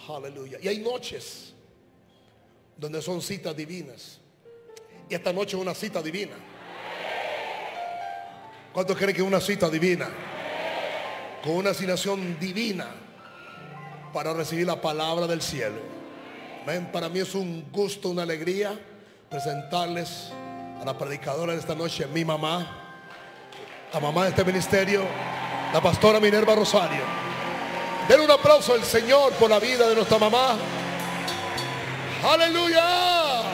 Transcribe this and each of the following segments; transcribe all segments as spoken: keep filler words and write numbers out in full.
Aleluya. Y hay noches donde son citas divinas. Y esta noche es una cita divina. ¿Cuántos creen que es una cita divina? Con una asignación divina para recibir la palabra del cielo. Amén. Para mí es un gusto, una alegría presentarles a la predicadora de esta noche, mi mamá, la mamá de este ministerio, la pastora Minerva Rosario. Den un aplauso al Señor por la vida de nuestra mamá. Aleluya.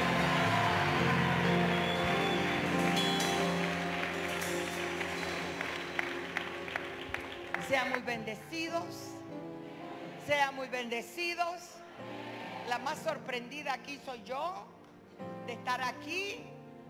Sean muy bendecidos, sean muy bendecidos. La más sorprendida aquí soy yo de estar aquí.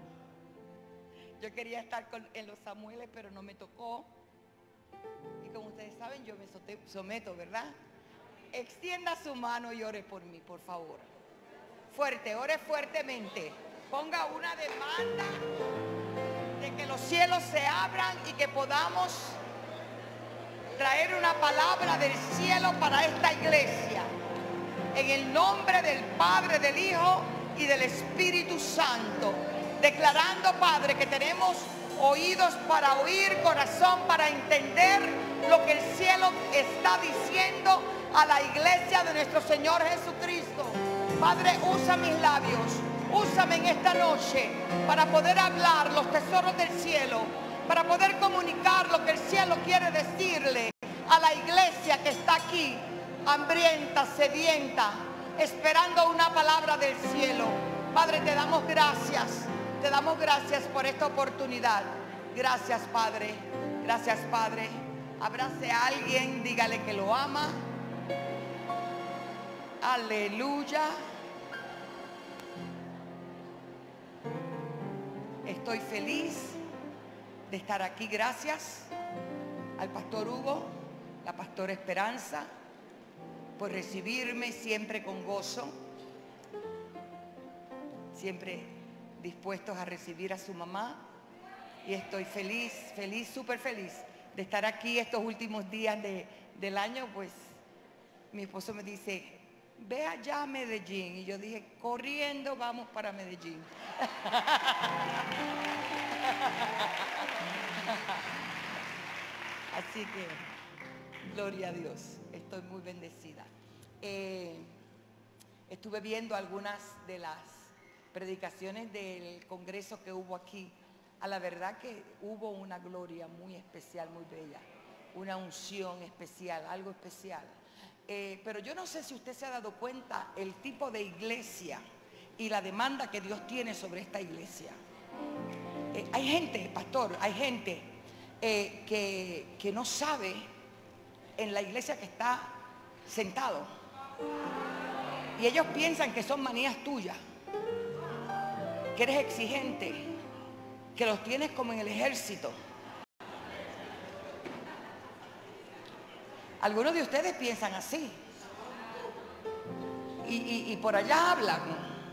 Yo quería estar con, en los Samueles, pero no me tocó. Y como ustedes saben, yo me someto, ¿verdad? Extienda su mano y ore por mí, por favor. Fuerte, ore fuertemente. Ponga una demanda de que los cielos se abran y que podamos traer una palabra del cielo para esta iglesia. En el nombre del Padre, del Hijo y del Espíritu Santo. Declarando, Padre, que tenemos oídos para oír, corazón para entender lo que el cielo está diciendo a la iglesia de nuestro Señor Jesucristo. Padre, usa mis labios, úsame en esta noche para poder hablar los tesoros del cielo, para poder comunicar lo que el cielo quiere decirle a la iglesia que está aquí, hambrienta, sedienta, esperando una palabra del cielo. Padre, te damos gracias, te damos gracias por esta oportunidad. Gracias, Padre, gracias, Padre. Abrace a alguien, dígale que lo ama. Aleluya. Estoy feliz de estar aquí. Gracias al pastor Hugo, la pastora Esperanza, por recibirme siempre con gozo, siempre dispuestos a recibir a su mamá. Y estoy feliz, feliz, súper feliz de estar aquí estos últimos días de, del año. Pues mi esposo me dice, ve allá a Medellín. Y yo dije, corriendo vamos para Medellín. Así que, gloria a Dios, estoy muy bendecida. Eh, estuve viendo algunas de las predicaciones del congreso que hubo aquí. A la verdad que hubo una gloria muy especial, muy bella, una unción especial, algo especial. Eh, pero yo no sé si usted se ha dado cuenta el tipo de iglesia y la demanda que Dios tiene sobre esta iglesia. Eh, hay gente, pastor, hay gente eh, que, que no sabe en la iglesia que está sentado. Y ellos piensan que son manías tuyas, que eres exigente, que los tienes como en el ejército. Algunos de ustedes piensan así. Y, y, y por allá hablan.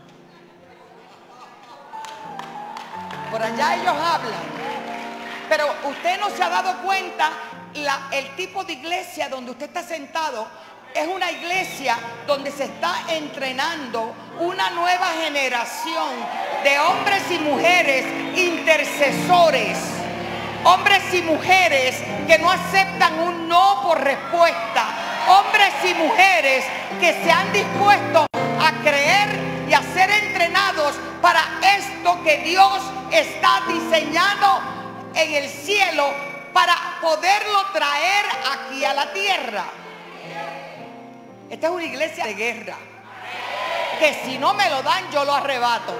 Por allá ellos hablan. Pero usted no se ha dado cuenta la, el tipo de iglesia donde usted está sentado. Es una iglesia donde se está entrenando una nueva generación de hombres y mujeres intercesores. Hombres y mujeres que no aceptan un no por respuesta. Hombres y mujeres que se han dispuesto a creer y a ser entrenados para esto que Dios está diseñando en el cielo para poderlo traer aquí a la tierra. Esta es una iglesia de guerra, que si no me lo dan, yo lo arrebato.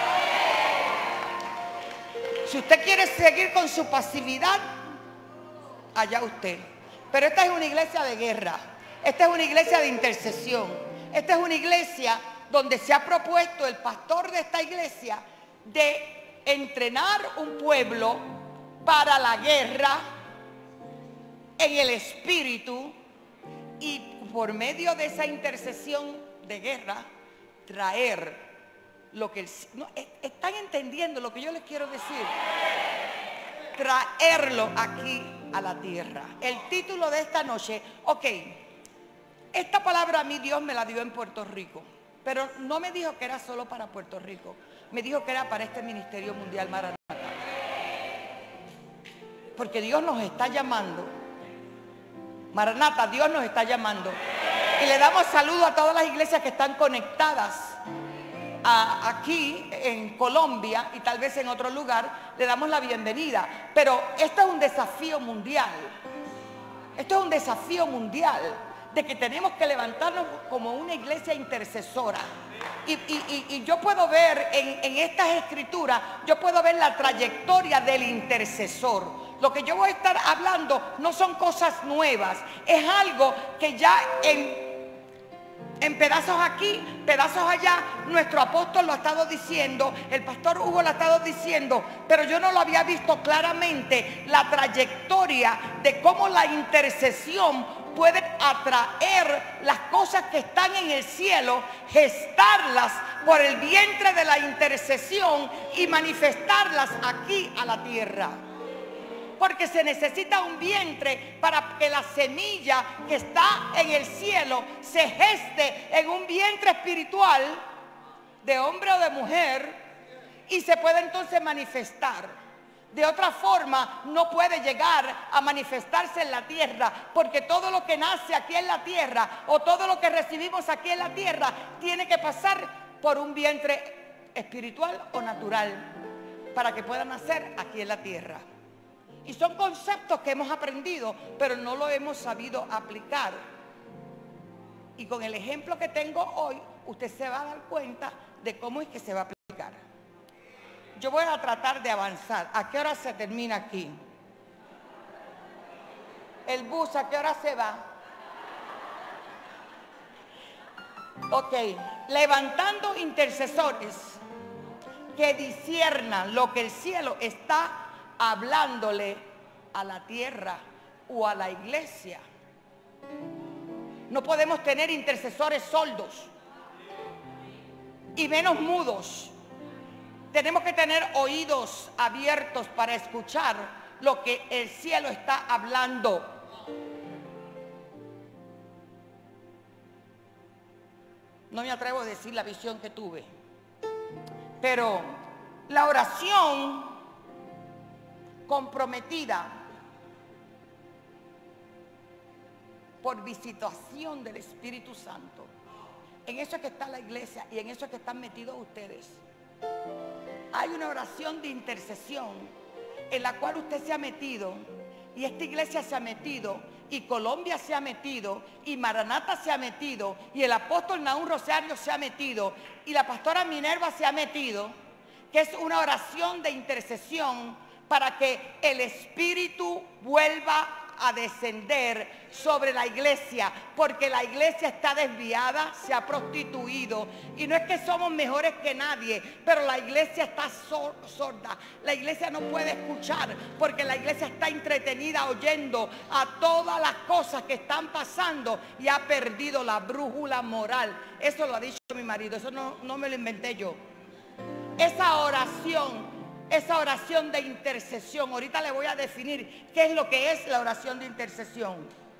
Si usted quiere seguir con su pasividad, allá usted. Pero esta es una iglesia de guerra. Esta es una iglesia de intercesión. Esta es una iglesia donde se ha propuesto el pastor de esta iglesia de entrenar un pueblo para la guerra en el espíritu, y por medio de esa intercesión de guerra traer lo que el, no, están entendiendo lo que yo les quiero decir, traerlo aquí a la tierra. El título de esta noche, ok, Esta palabra a mí Dios me la dio en Puerto Rico, pero no me dijo que era solo para Puerto Rico, me dijo que era para este Ministerio Mundial Maranata. Porque Dios nos está llamando. Maranata, Dios nos está llamando. Y le damos saludo a todas las iglesias que están conectadas a, aquí en Colombia y tal vez en otro lugar. Le damos la bienvenida. Pero esto es un desafío mundial. Esto es un desafío mundial de que tenemos que levantarnos como una iglesia intercesora. Y, y, y, y yo puedo ver en, en estas escrituras, yo puedo ver la trayectoria del intercesor. Lo que yo voy a estar hablando no son cosas nuevas, es algo que ya en, en pedazos aquí, pedazos allá, nuestro apóstol lo ha estado diciendo, el pastor Hugo lo ha estado diciendo, pero yo no lo había visto claramente, la trayectoria de cómo la intercesión puede atraer las cosas que están en el cielo, gestarlas por el vientre de la intercesión y manifestarlas aquí a la tierra. Porque se necesita un vientre para que la semilla que está en el cielo se geste en un vientre espiritual de hombre o de mujer y se puede entonces manifestar. De otra forma no puede llegar a manifestarse en la tierra, porque todo lo que nace aquí en la tierra o todo lo que recibimos aquí en la tierra tiene que pasar por un vientre espiritual o natural para que pueda nacer aquí en la tierra. Y son conceptos que hemos aprendido, pero no lo hemos sabido aplicar. Y con el ejemplo que tengo hoy, usted se va a dar cuenta de cómo es que se va a aplicar. Yo voy a tratar de avanzar. ¿A qué hora se termina aquí? ¿El bus a qué hora se va? Ok, levantando intercesores que disciernan lo que el cielo está hablándole a la tierra o a la iglesia. No podemos tener intercesores sordos y menos mudos. Tenemos que tener oídos abiertos para escuchar lo que el cielo está hablando. No me atrevo a decir la visión que tuve, pero la oración comprometida por visitación del Espíritu Santo, en eso es que está la iglesia y en eso es que están metidos ustedes. Hay una oración de intercesión en la cual usted se ha metido y esta iglesia se ha metido y Colombia se ha metido y Maranata se ha metido y el apóstol Nahum Rosario se ha metido y la pastora Minerva se ha metido, que es una oración de intercesión para que el Espíritu vuelva a descender sobre la iglesia, porque la iglesia está desviada, se ha prostituido, y no es que somos mejores que nadie, pero la iglesia está sorda, la iglesia no puede escuchar, porque la iglesia está entretenida oyendo a todas las cosas que están pasando y ha perdido la brújula moral. Eso lo ha dicho mi marido, eso no, no me lo inventé yo. Esa oración Esa oración de intercesión, ahorita le voy a definir qué es lo que es la oración de intercesión.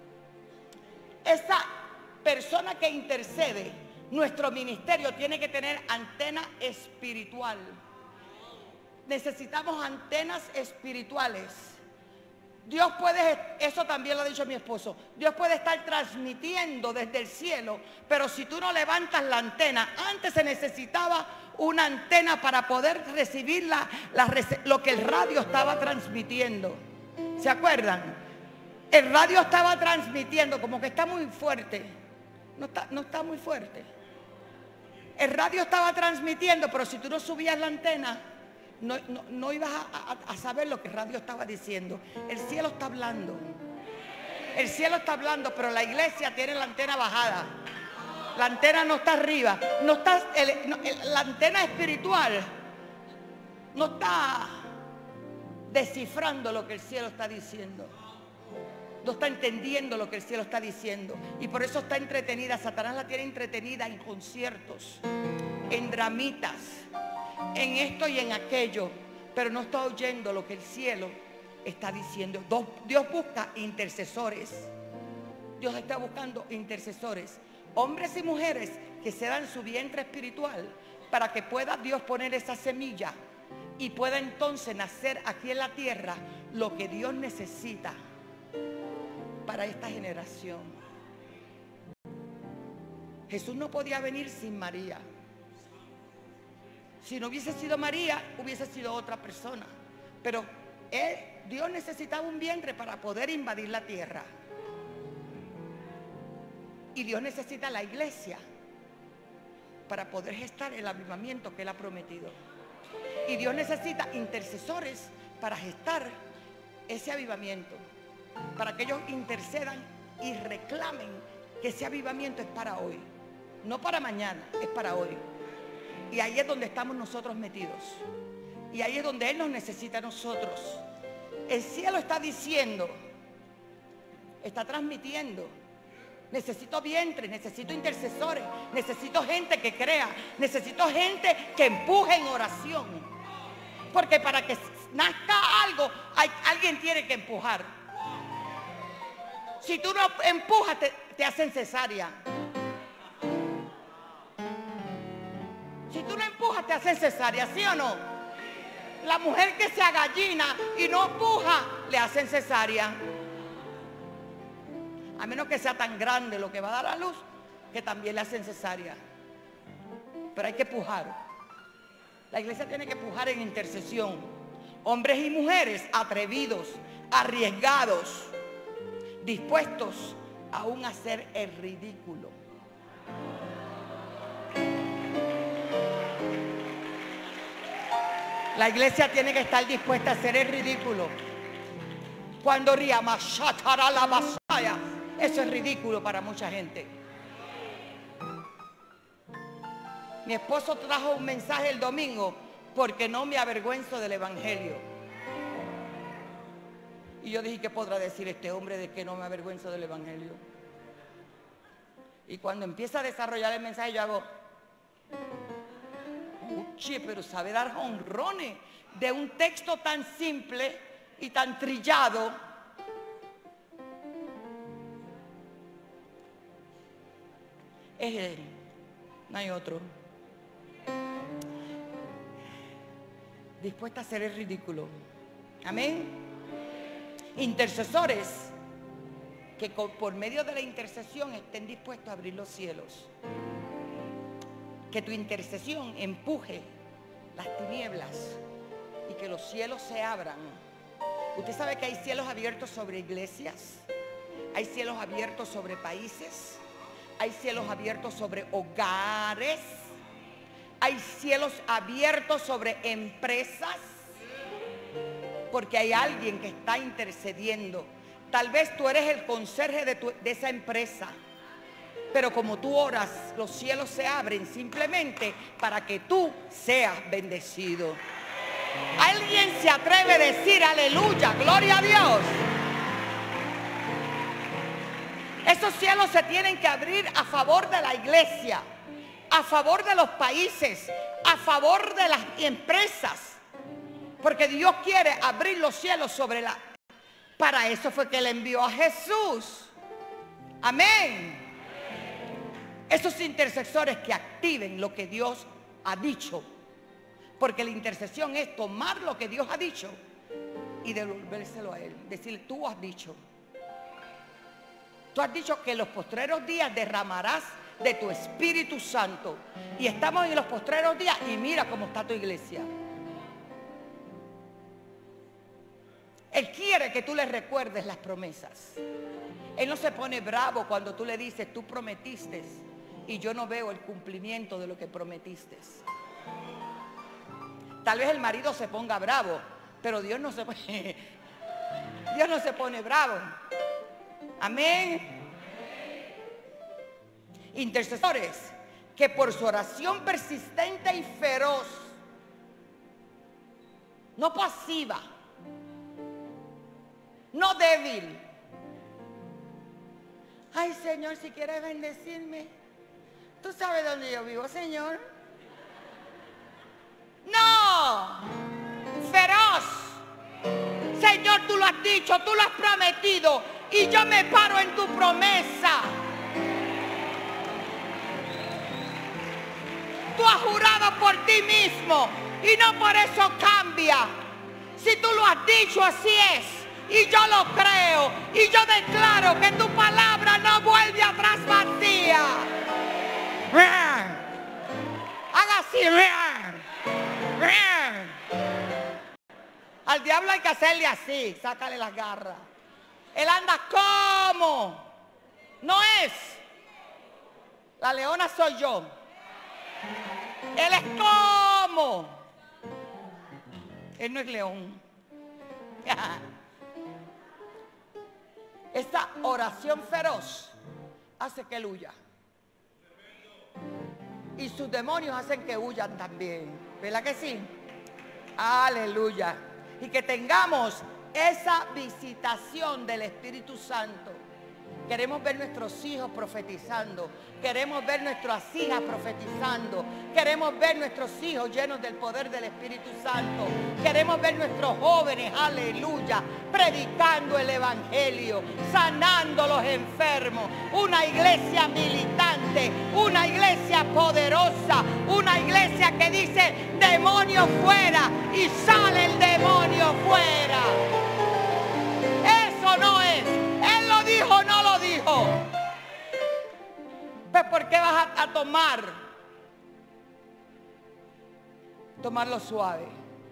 Esa persona que intercede, nuestro ministerio tiene que tener antena espiritual. Necesitamos antenas espirituales. Dios puede, eso también lo ha dicho mi esposo, Dios puede estar transmitiendo desde el cielo, pero si tú no levantas la antena, antes se necesitaba una antena para poder recibir la, la, lo que el radio estaba transmitiendo. ¿Se acuerdan? El radio estaba transmitiendo, como que está muy fuerte. No está, no está muy fuerte. El radio estaba transmitiendo, pero si tú no subías la antena, no, no, no ibas a, a, a saber lo que el radio estaba diciendo. El cielo está hablando. El cielo está hablando, pero la iglesia tiene la antena bajada. La antena no está arriba, no está, el, no, el, la antena espiritual no está descifrando lo que el cielo está diciendo. No está entendiendo lo que el cielo está diciendo. Y por eso está entretenida. Satanás la tiene entretenida en conciertos, en dramitas, en esto y en aquello. Pero no está oyendo lo que el cielo está diciendo. Dios busca intercesores. Dios está buscando intercesores, hombres y mujeres que se dan su vientre espiritual para que pueda Dios poner esa semilla y pueda entonces nacer aquí en la tierra lo que Dios necesita para esta generación. Jesús no podía venir sin María. Si no hubiese sido María, hubiese sido otra persona. Pero él, Dios necesitaba un vientre para poder invadir la tierra. Y Dios necesita la iglesia para poder gestar el avivamiento que Él ha prometido. Y Dios necesita intercesores para gestar ese avivamiento, para que ellos intercedan y reclamen que ese avivamiento es para hoy, no para mañana, es para hoy. Y ahí es donde estamos nosotros metidos, y ahí es donde Él nos necesita a nosotros. El cielo está diciendo, está transmitiendo: necesito vientre, necesito intercesores, necesito gente que crea, necesito gente que empuje en oración. Porque para que nazca algo, hay, alguien tiene que empujar. Si tú no empujas, te, te hacen cesárea. Si tú no empujas, te hacen cesárea, ¿sí o no? La mujer que se agallina y no empuja, le hacen cesárea. A menos que sea tan grande lo que va a dar a luz, que también le hacen cesárea. Pero hay que pujar. La iglesia tiene que pujar en intercesión. Hombres y mujeres atrevidos, arriesgados, dispuestos aún a hacer el ridículo. La iglesia tiene que estar dispuesta a hacer el ridículo. Cuando Riamashatara la Masaya, eso es ridículo para mucha gente. Mi esposo trajo un mensaje el domingo: porque no me avergüenzo del evangelio. Y yo dije: ¿qué podrá decir este hombre de que no me avergüenzo del evangelio? Y cuando empieza a desarrollar el mensaje, yo hago: uche, pero sabe dar honrones de un texto tan simple y tan trillado. Es Él, no hay otro. Dispuesta a hacer el ridículo. Amén. Intercesores que por medio de la intercesión estén dispuestos a abrir los cielos. Que tu intercesión empuje las tinieblas y que los cielos se abran. Usted sabe que hay cielos abiertos sobre iglesias, hay cielos abiertos sobre países, hay cielos abiertos sobre hogares, hay cielos abiertos sobre empresas, porque hay alguien que está intercediendo. Tal vez tú eres el conserje de, tu, de esa empresa, pero como tú oras, los cielos se abren simplemente para que tú seas bendecido. ¿Alguien se atreve a decir aleluya, gloria a Dios? Esos cielos se tienen que abrir a favor de la iglesia, a favor de los países, a favor de las empresas, porque Dios quiere abrir los cielos sobre la... Para eso fue que Él envió a Jesús. Amén. Esos intercesores que activen lo que Dios ha dicho, porque la intercesión es tomar lo que Dios ha dicho y devolvérselo a Él. Decirle: tú has dicho, tú has dicho que en los postreros días derramarás de tu Espíritu Santo, y estamos en los postreros días y mira cómo está tu iglesia. Él quiere que tú le recuerdes las promesas. Él no se pone bravo cuando tú le dices: tú prometiste y yo no veo el cumplimiento de lo que prometiste. Tal vez el marido se ponga bravo, pero Dios no se pone, Dios no se pone bravo. Amén. Intercesores que por su oración persistente y feroz, no pasiva, no débil. Ay, Señor, si quieres bendecirme, tú sabes dónde yo vivo, Señor. No, feroz. Señor, tú lo has dicho, tú lo has prometido. y yo me paro en tu promesa. Tú has jurado por ti mismo y no por eso cambia. Si tú lo has dicho, así es. Y yo lo creo. Y yo declaro que tu palabra no vuelve atrás vacía. Haga así. Al diablo hay que hacerle así. Sácale las garras. Él anda como. No es. La leona soy yo. Él es como. Él no es león. Esta oración feroz hace que él huya. Y sus demonios hacen que huyan también. ¿Verdad que sí? Aleluya. Y que tengamos esa visitación del Espíritu Santo. Queremos ver nuestros hijos profetizando. Queremos ver nuestras hijas profetizando. Queremos ver nuestros hijos llenos del poder del Espíritu Santo. Queremos ver nuestros jóvenes, aleluya, predicando el Evangelio, sanando a los enfermos. Una iglesia militante, una iglesia poderosa, una iglesia que dice demonio fuera y sale el demonio fuera. Eso no es. Él lo dijo o no lo dijo. Pues ¿por qué vas a, a tomar? Tomarlo suave.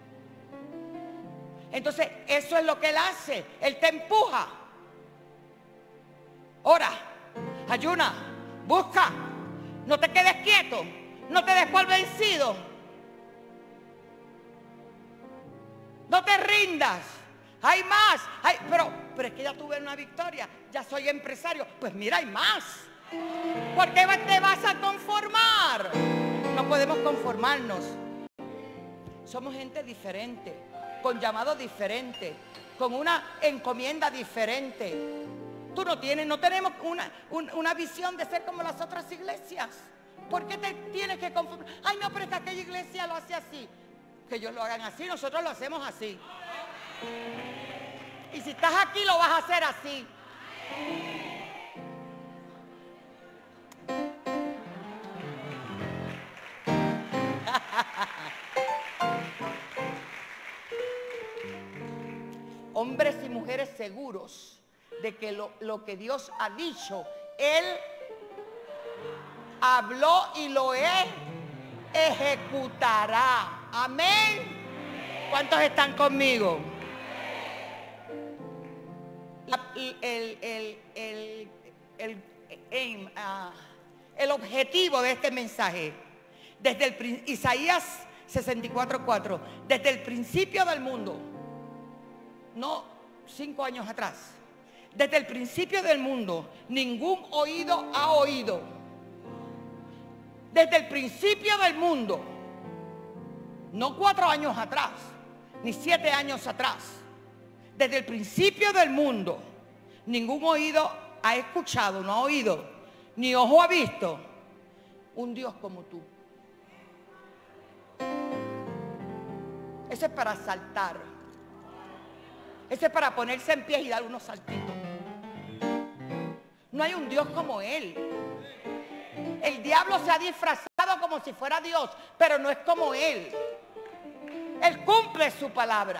Entonces eso es lo que él hace. Él te empuja. Ora, ayuna, busca. No te quedes quieto. No te des por vencido. No te rindas. Hay más. Hay, pero, pero es que ya tuve una victoria. Ya soy empresario. Pues mira, hay más. ¿Por qué te vas a conformar? No podemos conformarnos. Somos gente diferente, con llamado diferente, con una encomienda diferente. Tú no tienes, no tenemos una, una, una visión de ser como las otras iglesias. ¿Por qué te tienes que conformar? Ay, no, pero es que aquella iglesia lo hace así. Que ellos lo hagan así, nosotros lo hacemos así. Y si estás aquí, lo vas a hacer así. Hombres y mujeres seguros de que lo, lo que Dios ha dicho, Él habló y lo e- ejecutará. Amén. ¿Cuántos están conmigo? La- el, el, el, el, el, aim, uh, el objetivo de este mensaje, desde el Isaías sesenta y cuatro cuatro, desde el principio del mundo, no cinco años atrás, desde el principio del mundo, ningún oído ha oído. Desde el principio del mundo, no cuatro años atrás, ni siete años atrás, desde el principio del mundo, ningún oído ha escuchado, no ha oído, ni ojo ha visto un Dios como tú. Ese es para saltar. Ese es para ponerse en pie y dar unos saltitos. No hay un Dios como Él. El diablo se ha disfrazado como si fuera Dios, pero no es como Él. Él cumple su palabra.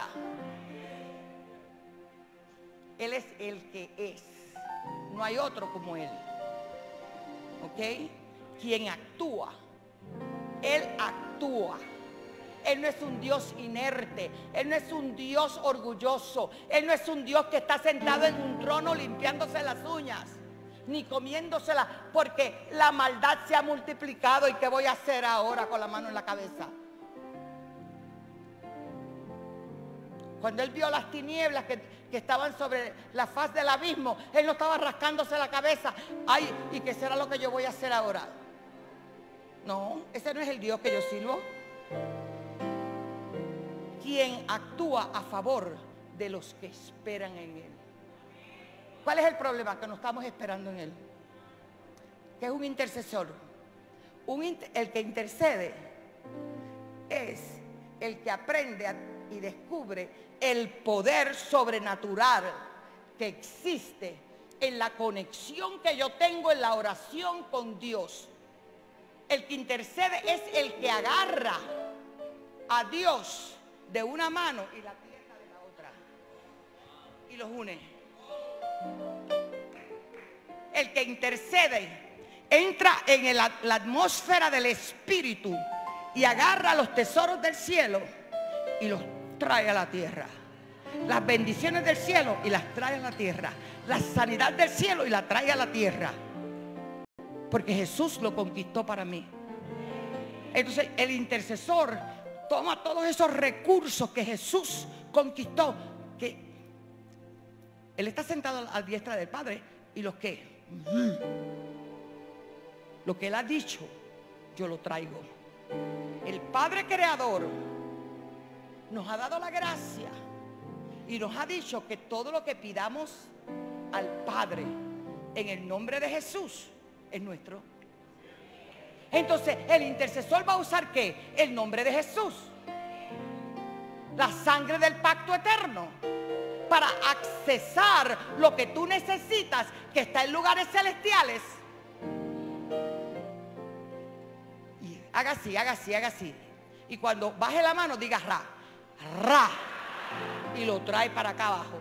Él es el que es. No hay otro como Él. ¿Ok? Quien actúa. Él actúa. Él no es un Dios inerte. Él no es un Dios orgulloso. Él no es un Dios que está sentado en un trono limpiándose las uñas, ni comiéndoselas, porque la maldad se ha multiplicado. ¿Y qué voy a hacer ahora con la mano en la cabeza? Cuando Él vio las tinieblas que, que estaban sobre la faz del abismo, Él no estaba rascándose la cabeza. Ay, ¿y qué será lo que yo voy a hacer ahora? No, ese no es el Dios que yo sirvo. Quien actúa a favor de los que esperan en Él. ¿Cuál es el problema? Que no estamos esperando en Él. ¿Qué es un intercesor? Un inter- el que intercede es el que aprende a, y descubre el poder sobrenatural que existe en la conexión que yo tengo en la oración con Dios. El que intercede es el que agarra a Dios de una mano y la tierra de la otra y los une. El que intercede entra en el, la atmósfera del Espíritu y agarra los tesoros del cielo y los trae a la tierra. Las bendiciones del cielo y las trae a la tierra. La sanidad del cielo y la trae a la tierra. Porque Jesús lo conquistó para mí. Entonces el intercesor toma todos esos recursos que Jesús conquistó, que Él está sentado a la diestra del Padre, y los que lo que Él ha dicho, yo lo traigo. El Padre Creador nos ha dado la gracia y nos ha dicho que todo lo que pidamos al Padre en el nombre de Jesús es nuestro. Entonces el intercesor va a usar ¿qué? El nombre de Jesús, la sangre del pacto eterno, para accesar lo que tú necesitas, que está en lugares celestiales. Y haga así, haga así, haga así. Y cuando baje la mano diga ra, ra, y lo trae para acá abajo.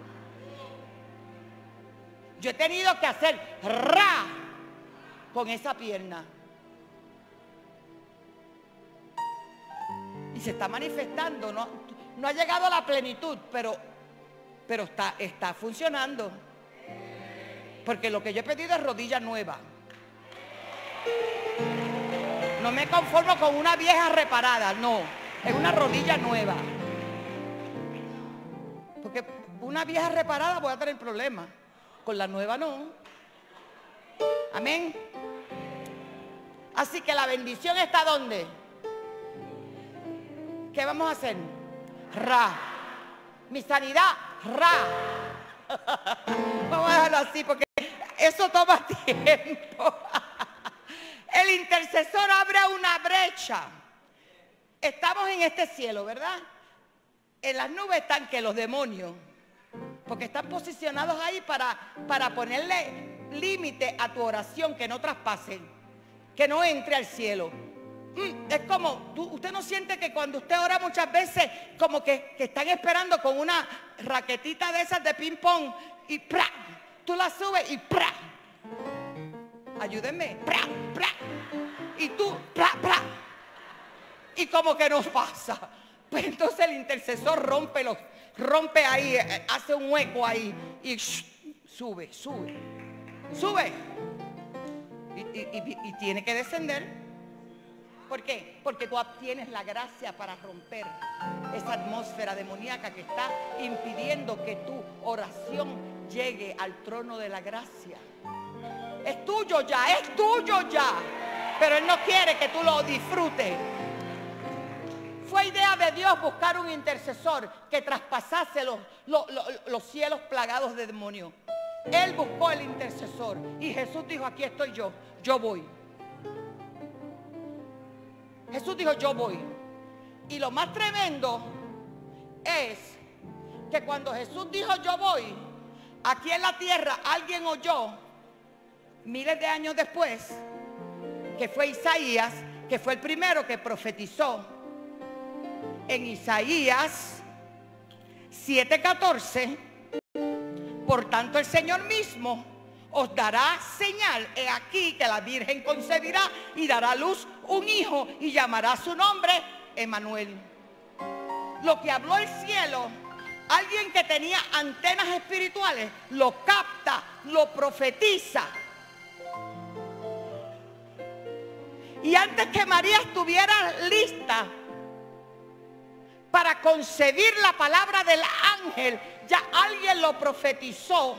Yo he tenido que hacer ra con esa pierna. Y se está manifestando, no, no ha llegado a la plenitud, pero, pero está, está funcionando. Porque lo que yo he pedido es rodilla nueva. No me conformo con una vieja reparada, no, es una rodilla nueva. Porque una vieja reparada voy a tener problemas, con la nueva no. Amén. Así que la bendición está ¿dónde? ¿Qué vamos a hacer? Ra. Mi sanidad, ra. Vamos a dejarlo así porque eso toma tiempo. El intercesor abre una brecha. Estamos en este cielo, ¿verdad? En las nubes están que los demonios, porque están posicionados ahí para, para ponerle límite a tu oración, que no traspasen, que no entre al cielo. Mm, es como, tú, usted no siente que cuando usted ora muchas veces, como que, que están esperando con una raquetita de esas de ping pong y ¡pra! Tú la subes y ¡pra! Ayúdenme, ¡pra! ¡pra! Y tú, ¡pra! ¡pra! Y como que no pasa. Pues entonces el intercesor rompe los, rompe ahí, hace un hueco ahí y shh, sube, sube, sube. Y, y, y, y tiene que descender. ¿Por qué? Porque tú obtienes la gracia para romper esa atmósfera demoníaca que está impidiendo que tu oración llegue al trono de la gracia. Es tuyo ya, es tuyo ya. Pero Él no quiere que tú lo disfrutes. Fue idea de Dios buscar un intercesor que traspasase los, los, los, los cielos plagados de demonios. Él buscó el intercesor y Jesús dijo, aquí estoy yo, yo voy. Jesús dijo, yo voy. Y lo más tremendo es que cuando Jesús dijo, yo voy, aquí en la tierra alguien oyó, miles de años después, que fue Isaías, que fue el primero que profetizó. En Isaías siete catorce, por tanto el Señor mismo os dará señal, he aquí que la Virgen concebirá y dará a luz un hijo y llamará su nombre Emmanuel. Lo que habló el cielo, alguien que tenía antenas espirituales, lo capta, lo profetiza. Y antes que María estuviera lista para concebir la palabra del ángel, ya alguien lo profetizó.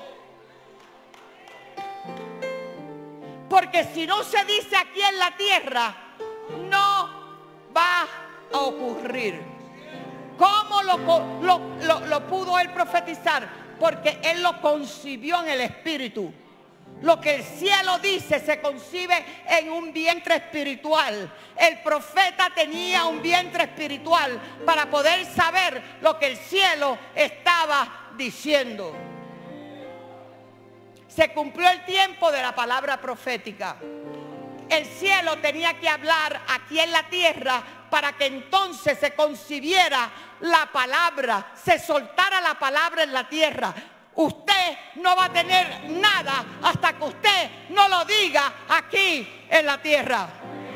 Porque si no se dice aquí en la tierra, no va a ocurrir. ¿Cómo lo, lo, lo, lo pudo él profetizar? Porque él lo concibió en el espíritu. Lo que el cielo dice se concibe en un vientre espiritual. El profeta tenía un vientre espiritual para poder saber lo que el cielo estaba diciendo. Se cumplió el tiempo de la palabra profética. El cielo tenía que hablar aquí en la tierra para que entonces se concibiera la palabra, se soltara la palabra en la tierra. Usted no va a tener nada hasta que usted no lo diga aquí en la tierra.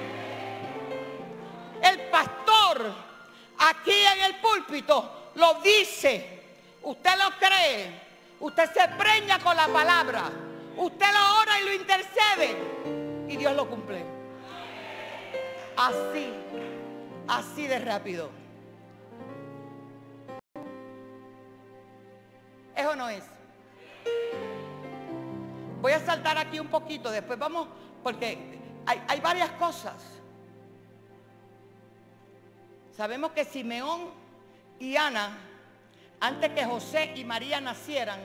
El pastor aquí en el púlpito lo dice. Usted lo cree. Usted se preña con la palabra. Usted lo ora y lo intercede. Y Dios lo cumple. Así, así de rápido. ¿Es o no es? Voy a saltar aquí un poquito. Después vamos, porque hay, hay varias cosas. Sabemos que Simeón y Ana, antes que José y María nacieran,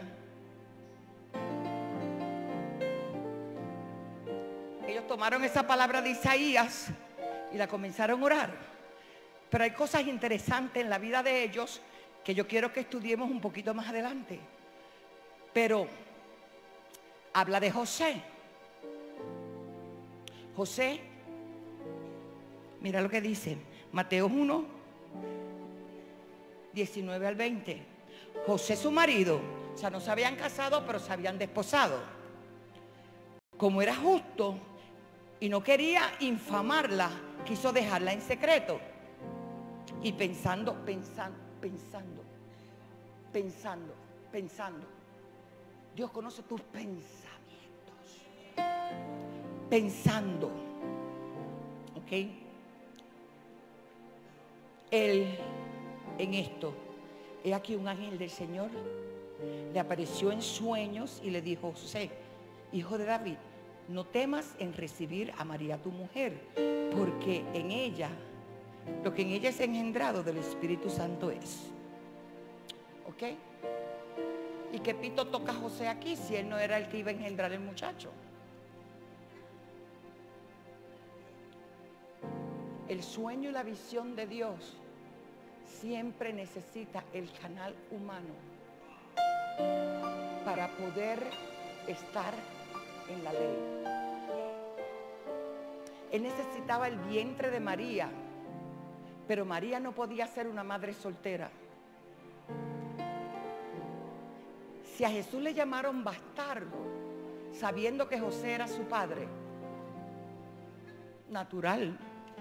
ellos tomaron esa palabra de Isaías y la comenzaron a orar. Pero hay cosas interesantes en la vida de ellos que yo quiero que estudiemos un poquito más adelante. Pero habla de José. José, mira lo que dice Mateo uno, diecinueve al veinte. José, su marido, o sea, no se habían casado, pero se habían desposado. Como era justo y no quería infamarla, quiso dejarla en secreto. Y pensando, pensando, pensando, pensando, pensando. Dios conoce tus pensamientos. Pensando. ¿Ok? Él, en esto, he aquí un ángel del Señor le apareció en sueños y le dijo: José, hijo de David, no temas en recibir a María tu mujer, porque en ella, lo que en ella es engendrado del Espíritu Santo es. ¿Ok? ¿Y qué pito toca José aquí si él no era el que iba a engendrar el muchacho? El sueño y la visión de Dios siempre necesita el canal humano para poder estar en la ley. Él necesitaba el vientre de María, pero María no podía ser una madre soltera. Si a Jesús le llamaron bastardo, sabiendo que José era su padre, natural.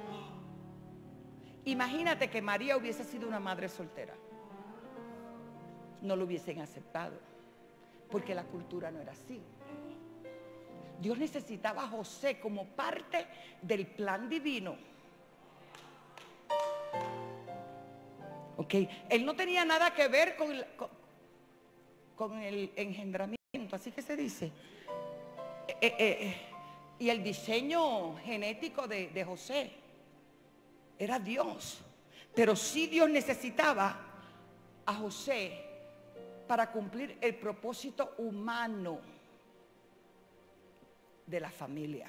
Imagínate que María hubiese sido una madre soltera. No lo hubiesen aceptado, porque la cultura no era así. Dios necesitaba a José como parte del plan divino. ¿Ok? Él no tenía nada que ver con el, con, con el engendramiento, así que se dice. Eh, eh, eh, y el diseño genético de, de José era Dios. Pero sí Dios necesitaba a José para cumplir el propósito humano de la familia.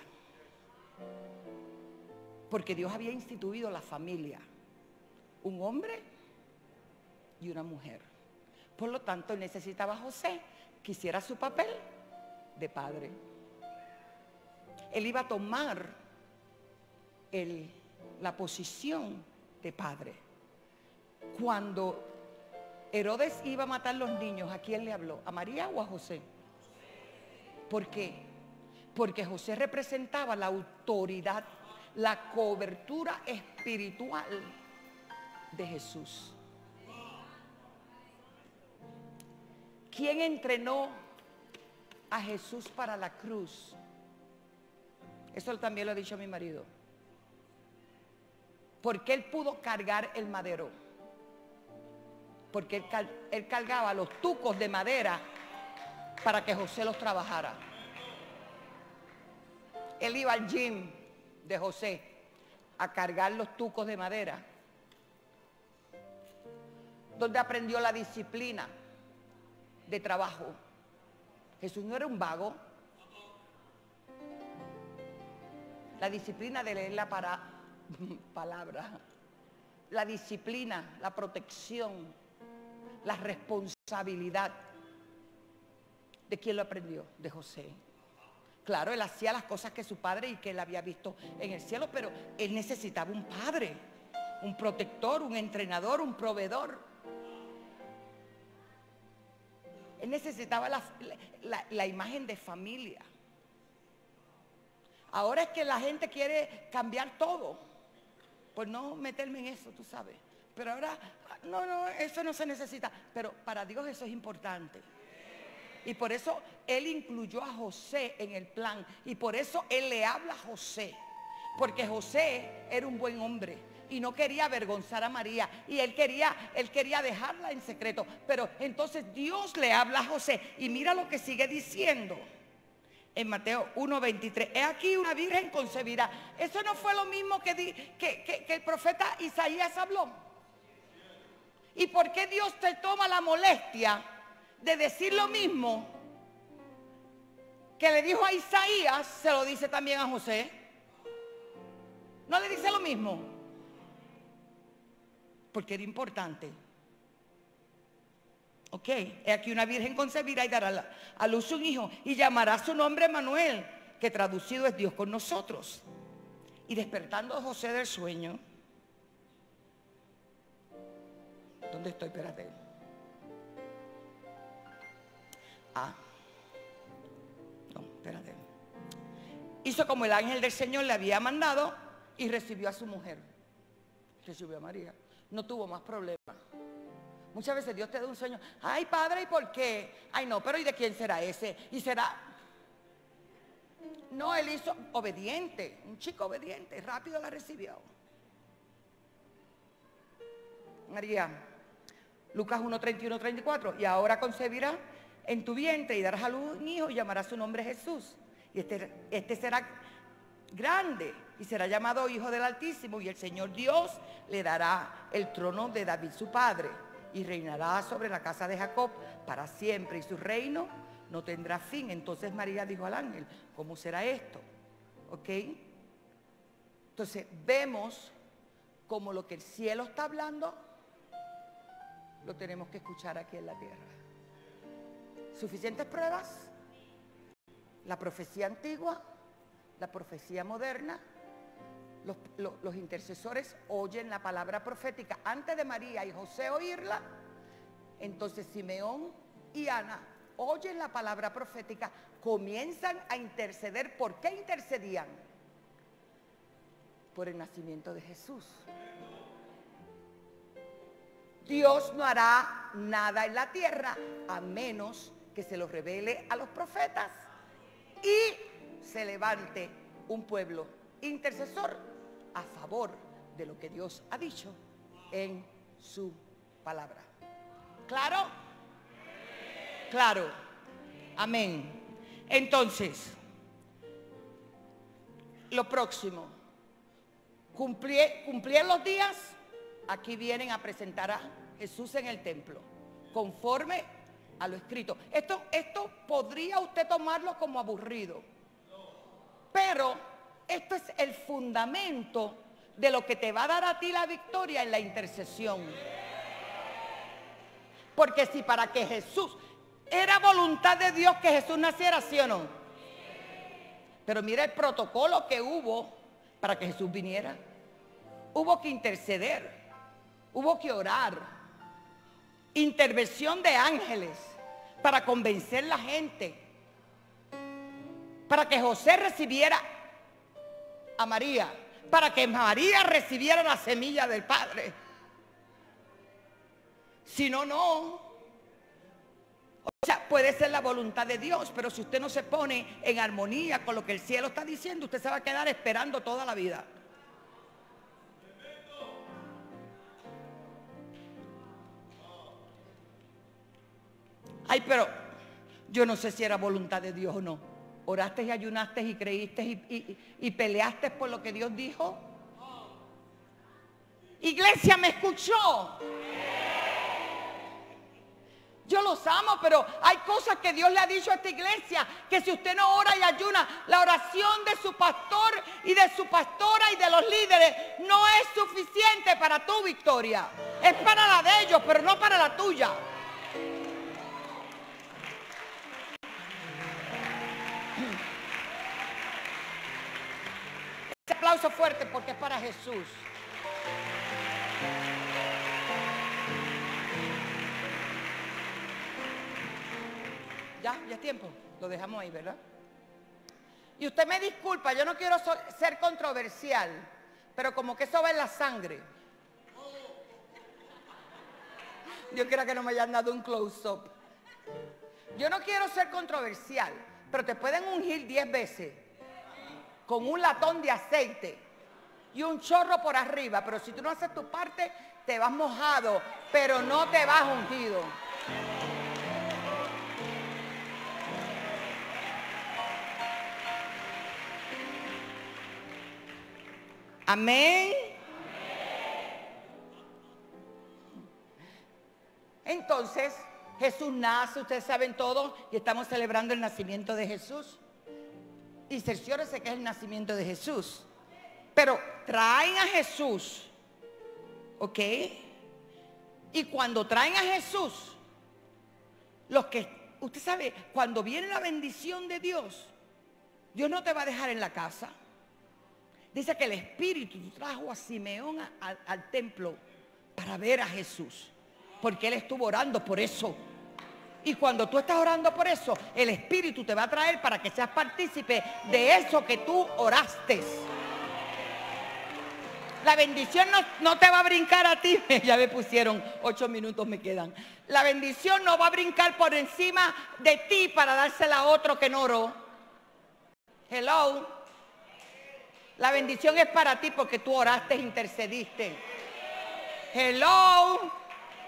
Porque Dios había instituido la familia, un hombre y una mujer. Por lo tanto, él necesitaba a José que hiciera su papel de padre. Él iba a tomar el, la posición de padre. Cuando Herodes iba a matar los niños, ¿a quién le habló? ¿A María o a José? ¿Por qué? Porque José representaba la autoridad, la cobertura espiritual de Jesús. ¿Quién entrenó a Jesús para la cruz? Eso también lo ha dicho mi marido. Porque él pudo cargar el madero. Porque él, él cargaba los tucos de madera para que José los trabajara. Él iba al gym de José a cargar los tucos de madera, donde aprendió la disciplina de trabajo. Jesús no era un vago. La disciplina de leer la para, palabra, la disciplina, la protección, la responsabilidad. ¿De quién lo aprendió? De José. Claro, él hacía las cosas que su padre y que él había visto en el cielo, pero él necesitaba un padre, un protector, un entrenador, un proveedor. Él necesitaba la, la, la imagen de familia. Ahora es que la gente quiere cambiar todo. Pues no meterme en eso, tú sabes. Pero ahora, no, no, eso no se necesita. Pero para Dios eso es importante. Y por eso Él incluyó a José en el plan. Y por eso Él le habla a José. Porque José era un buen hombre y no quería avergonzar a María. Y él quería, él quería dejarla en secreto. Pero entonces Dios le habla a José. Y mira lo que sigue diciendo en Mateo uno veintitrés. He aquí una virgen concebirá. Eso no fue lo mismo que, di, que, que, que el profeta Isaías habló. ¿Y por qué Dios te toma la molestia de decir lo mismo que le dijo a Isaías? Se lo dice también a José. ¿No le dice lo mismo? Porque era importante. Ok, he aquí una virgen concebirá y dará a luz un hijo y llamará su nombre Manuel, que traducido es Dios con nosotros. Y despertando a José del sueño. ¿Dónde estoy? Espérate. Ah, no, espérate. Hizo como el ángel del Señor le había mandado y recibió a su mujer. Recibió a María. No tuvo más problemas. Muchas veces Dios te da un sueño. Ay, padre, ¿y por qué? Ay, no, pero ¿y de quién será ese? Y será... No, él hizo obediente. Un chico obediente. Rápido la recibió. María. Lucas uno, treinta y uno, treinta y cuatro. Y ahora concebirá en tu vientre y darás a luz un hijo y llamarás su nombre Jesús. Y este, este será grande y será llamado Hijo del Altísimo. Y el Señor Dios le dará el trono de David su padre. Y reinará sobre la casa de Jacob para siempre. Y su reino no tendrá fin. Entonces María dijo al ángel, ¿cómo será esto? ¿Ok? Entonces vemos como lo que el cielo está hablando lo tenemos que escuchar aquí en la tierra. ¿Suficientes pruebas? La profecía antigua, la profecía moderna. Los, los, los intercesores oyen la palabra profética antes de María y José oírla. Entonces Simeón y Ana oyen la palabra profética, comienzan a interceder. ¿Por qué intercedían? Por el nacimiento de Jesús. Dios no hará nada en la tierra a menos que se lo revele a los profetas y se levante un pueblo intercesor a favor de lo que Dios ha dicho en su palabra. ¿Claro? Claro. Amén. Entonces, lo próximo, cumplir, cumplir los días. Aquí vienen a presentar a Jesús en el templo, conforme a lo escrito. Esto, esto podría usted tomarlo como aburrido, pero esto es el fundamento de lo que te va a dar a ti la victoria en la intercesión. Porque si para que Jesús, era voluntad de Dios que Jesús naciera, ¿sí o no? Pero mira el protocolo que hubo para que Jesús viniera. Hubo que interceder. Hubo que orar, intervención de ángeles para convencer a la gente, para que José recibiera a María, para que María recibiera la semilla del Padre. Si no, no. O sea, puede ser la voluntad de Dios, pero si usted no se pone en armonía con lo que el cielo está diciendo, usted se va a quedar esperando toda la vida. Ay, pero yo no sé si era voluntad de Dios o no. Oraste y ayunaste y creíste y, y, y peleaste por lo que Dios dijo. Iglesia, ¿me escuchó? Yo los amo, pero hay cosas que Dios le ha dicho a esta iglesia, que si usted no ora y ayuna, la oración de su pastor y de su pastora y de los líderes no es suficiente para tu victoria. Es para la de ellos, pero no para la tuya. aplauso fuerte porque es para Jesús. Ya, ya es tiempo. Lo dejamos ahí, ¿verdad? Y usted me disculpa, yo no quiero so- ser controversial, pero como que eso va en la sangre. Dios quiera que no me hayan dado un close-up. Yo no quiero ser controversial, pero te pueden ungir diez veces con un latón de aceite y un chorro por arriba, pero si tú no haces tu parte, te vas mojado, pero no te vas ungido. Amén. Entonces, Jesús nace, ustedes saben todo, y estamos celebrando el nacimiento de Jesús. Y cerciórense que es el nacimiento de Jesús. Pero traen a Jesús, ¿ok? Y cuando traen a Jesús, los que, usted sabe, cuando viene la bendición de Dios, Dios no te va a dejar en la casa. Dice que el Espíritu trajo a Simeón a, a, al templo para ver a Jesús, porque él estuvo orando por eso. Y cuando tú estás orando por eso, el Espíritu te va a traer para que seas partícipe de eso que tú oraste. La bendición no, no te va a brincar a ti. Ya me pusieron, ocho minutos me quedan. La bendición no va a brincar por encima de ti para dársela a otro que no oró. Hello. La bendición es para ti porque tú oraste e intercediste. Hello.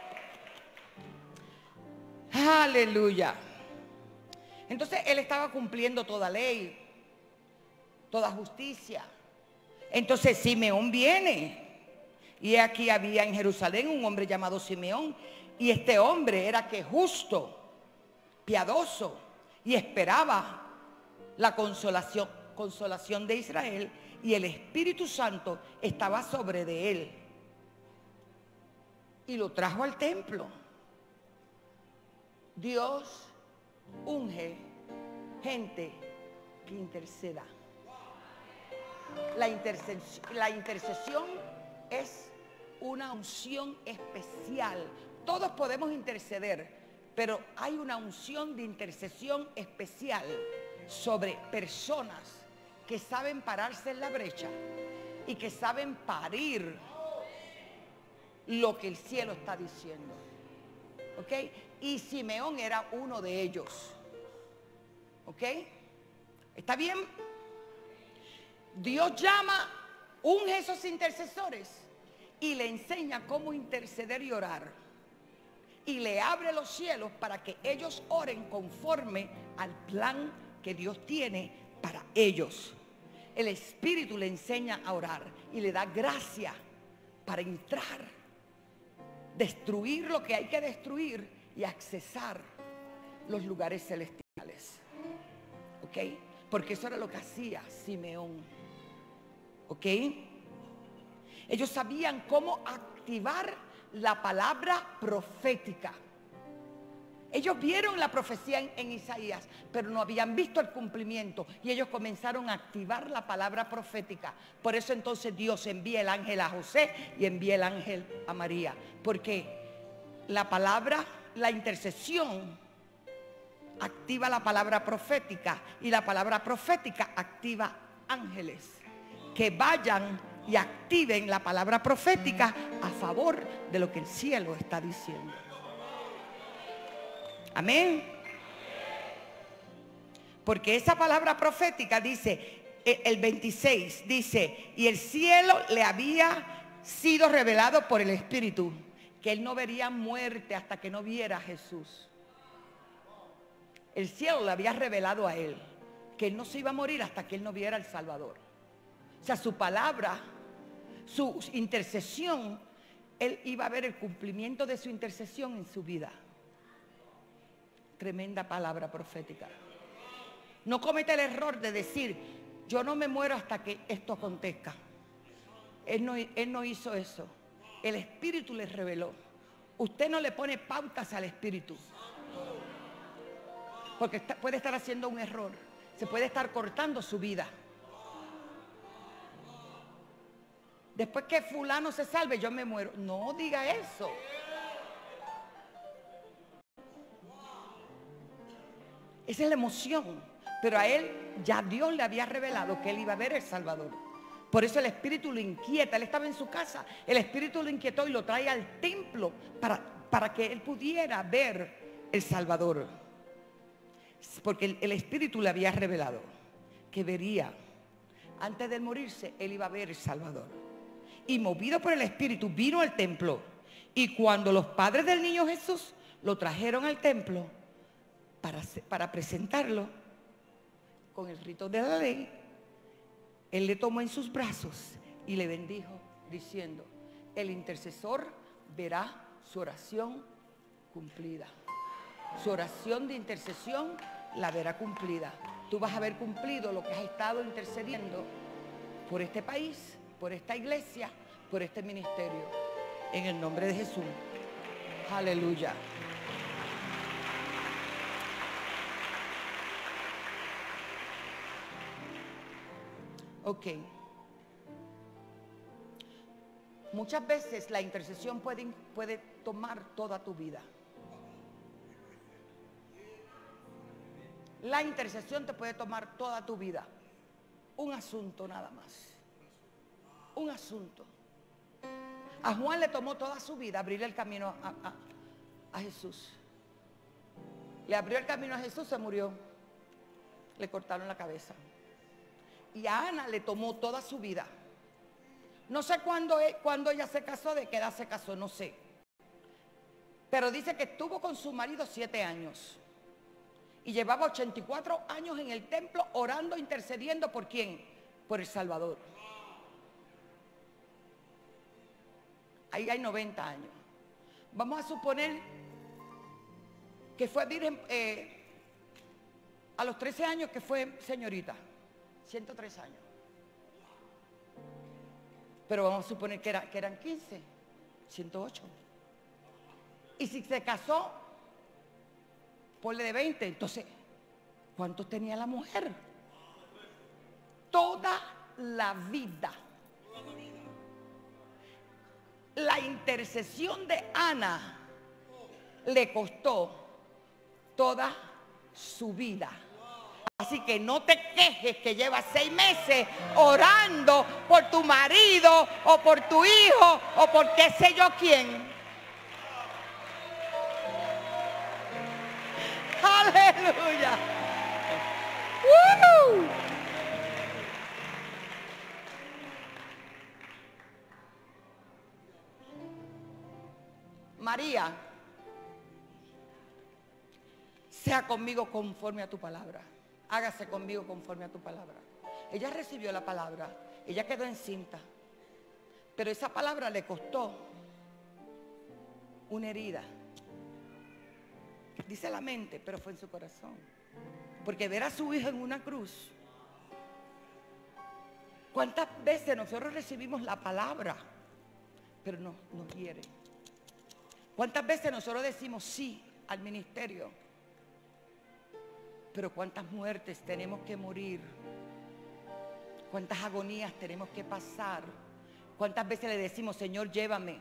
Aleluya. Entonces él estaba cumpliendo toda ley, toda justicia. Entonces Simeón viene. Y aquí había en Jerusalén un hombre llamado Simeón. Y este hombre era que justo, piadoso, y esperaba la consolación, consolación de Israel. Y el Espíritu Santo estaba sobre de él. Y lo trajo al templo. Dios unge gente que interceda. La intercesión, la intercesión es una unción especial. Todos podemos interceder, pero hay una unción de intercesión especial sobre personas que saben pararse en la brecha y que saben parir lo que el cielo está diciendo. ¿Ok? Y Simeón era uno de ellos. ¿Ok? ¿Está bien? Dios llama, unge a esos intercesores y le enseña cómo interceder y orar. Y le abre los cielos para que ellos oren conforme al plan que Dios tiene para ellos. El Espíritu le enseña a orar y le da gracia para entrar, destruir lo que hay que destruir y accesar los lugares celestiales. ¿Ok? Porque eso era lo que hacía Simeón. ¿Ok? Ellos sabían cómo activar la palabra profética. Ellos vieron la profecía en, en Isaías, pero no habían visto el cumplimiento. Y ellos comenzaron a activar la palabra profética. Por eso entonces Dios envía el ángel a José y envía el ángel a María. Porque la palabra, la intercesión activa la palabra profética. Y la palabra profética activa ángeles que vayan y activen la palabra profética a favor de lo que el cielo está diciendo. Amén. Porque esa palabra profética dice, el veintiséis dice, y el cielo le había sido revelado por el Espíritu, que él no vería muerte hasta que no viera a Jesús. El cielo le había revelado a él que él no se iba a morir hasta que él no viera al Salvador. O sea, su palabra, su intercesión, él iba a ver el cumplimiento de su intercesión en su vida. Tremenda palabra profética. No cometa el error de decir, yo no me muero hasta que esto acontezca. Él no, él no hizo eso. El Espíritu le reveló. Usted no le pone pautas al Espíritu, porque está, puede estar haciendo un error. Se puede estar cortando su vida. Después que fulano se salve, yo me muero. No diga eso. Esa es la emoción. Pero a él ya Dios le había revelado que él iba a ver el Salvador. Por eso el Espíritu lo inquieta. Él estaba en su casa. El Espíritu lo inquietó y lo trae al templo para, para que él pudiera ver el Salvador. Porque el, el Espíritu le había revelado que vería. Antes de morirse, él iba a ver el Salvador. Y movido por el Espíritu, vino al templo. Y cuando los padres del niño Jesús lo trajeron al templo para, para presentarlo con el rito de la ley, él le tomó en sus brazos y le bendijo diciendo: el intercesor verá su oración cumplida. Su oración de intercesión la verá cumplida. Tú vas a ver cumplido lo que has estado intercediendo por este país, por esta iglesia, por este ministerio. En el nombre de Jesús. Aleluya. Ok. Muchas veces la intercesión puede, puede tomar toda tu vida. La intercesión te puede tomar toda tu vida. Un asunto nada más. Un asunto. A Juan le tomó toda su vida abrirle el camino a, a, a Jesús. Le abrió el camino a Jesús, se murió. Le cortaron la cabeza. Y a Ana le tomó toda su vida. No sé cuándo, cuándo ella se casó, de qué edad se casó, no sé. Pero dice que estuvo con su marido siete años. Y llevaba ochenta y cuatro años en el templo orando, intercediendo ¿por quién? Por el Salvador. Ahí hay noventa años. Vamos a suponer que fue virgen eh, a los trece años que fue señorita. ciento tres años. Pero vamos a suponer que, era, que eran quince. ciento ocho. Y si se casó, ponle de veinte. Entonces, ¿cuántos tenía la mujer? Toda la vida. La intercesión de Ana le costó toda su vida. Así que no te quejes que llevas seis meses orando por tu marido o por tu hijo o por qué sé yo quién. Aleluya. ¡Uh! María, sea conmigo conforme a tu palabra. Hágase conmigo conforme a tu palabra. Ella recibió la palabra. Ella quedó encinta. Pero esa palabra le costó una herida. Dice la mente, pero fue en su corazón. Porque ver a su hijo en una cruz. ¿Cuántas veces nosotros recibimos la palabra, pero no nos hiere? ¿Cuántas veces nosotros decimos sí al ministerio? Pero cuántas muertes tenemos que morir. Cuántas agonías tenemos que pasar. Cuántas veces le decimos, Señor, llévame.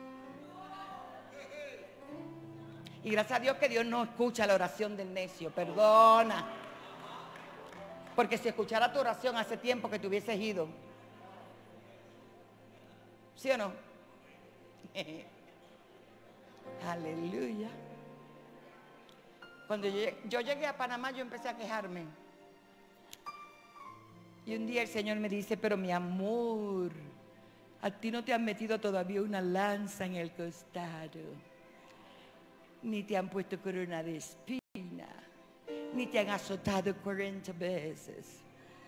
Y gracias a Dios que Dios no escucha la oración del necio. Perdona. Porque si escuchara tu oración hace tiempo que te hubieses ido. ¿Sí o no? Aleluya. Cuando yo, yo llegué a Panamá, yo empecé a quejarme. Y un día el Señor me dice, pero mi amor, a ti no te han metido todavía una lanza en el costado. Ni te han puesto corona de espina. Ni te han azotado cuarenta veces.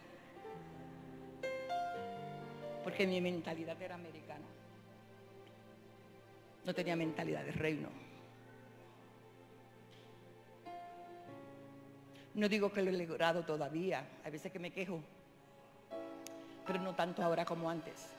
Porque mi mentalidad era americana. No tenía mentalidad de reino. No digo que lo he logrado todavía. Hay veces que me quejo. Pero no tanto ahora como antes.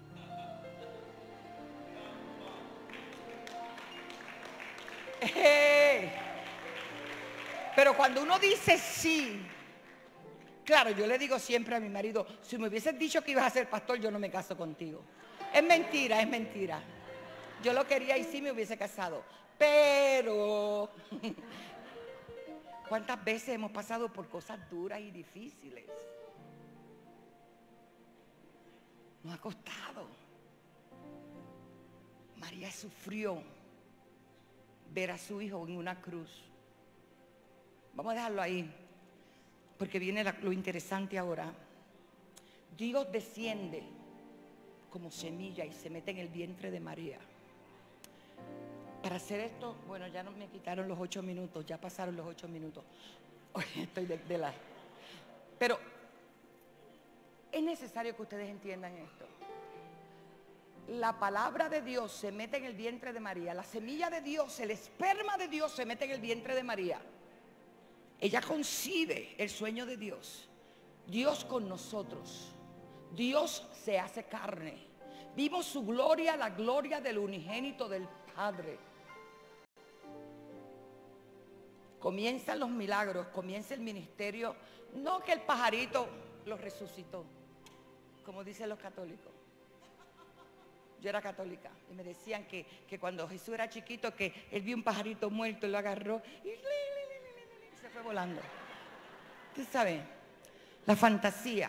¡Eh! Pero cuando uno dice sí, claro, yo le digo siempre a mi marido, si me hubieses dicho que ibas a ser pastor, yo no me caso contigo. Es mentira, es mentira. Yo lo quería y sí me hubiese casado. Pero ¿cuántas veces hemos pasado por cosas duras y difíciles? Nos ha costado. María sufrió ver a su hijo en una cruz. Vamos a dejarlo ahí, porque viene la, lo interesante ahora. Dios desciende como semilla y se mete en el vientre de María. Para hacer esto, bueno, ya no me quitaron los ocho minutos, ya pasaron los ocho minutos. Oye, estoy de, de la... Pero es necesario que ustedes entiendan esto. La palabra de Dios se mete en el vientre de María. La semilla de Dios, el esperma de Dios se mete en el vientre de María. Ella concibe el sueño de Dios. Dios con nosotros. Dios se hace carne. Vimos su gloria, la gloria del unigénito del Padre. Comienzan los milagros, comienza el ministerio. No que el pajarito lo resucitó, como dicen los católicos. Yo era católica y me decían que, que cuando Jesús era chiquito, que él vio un pajarito muerto y lo agarró y se fue volando. Usted sabe, la fantasía.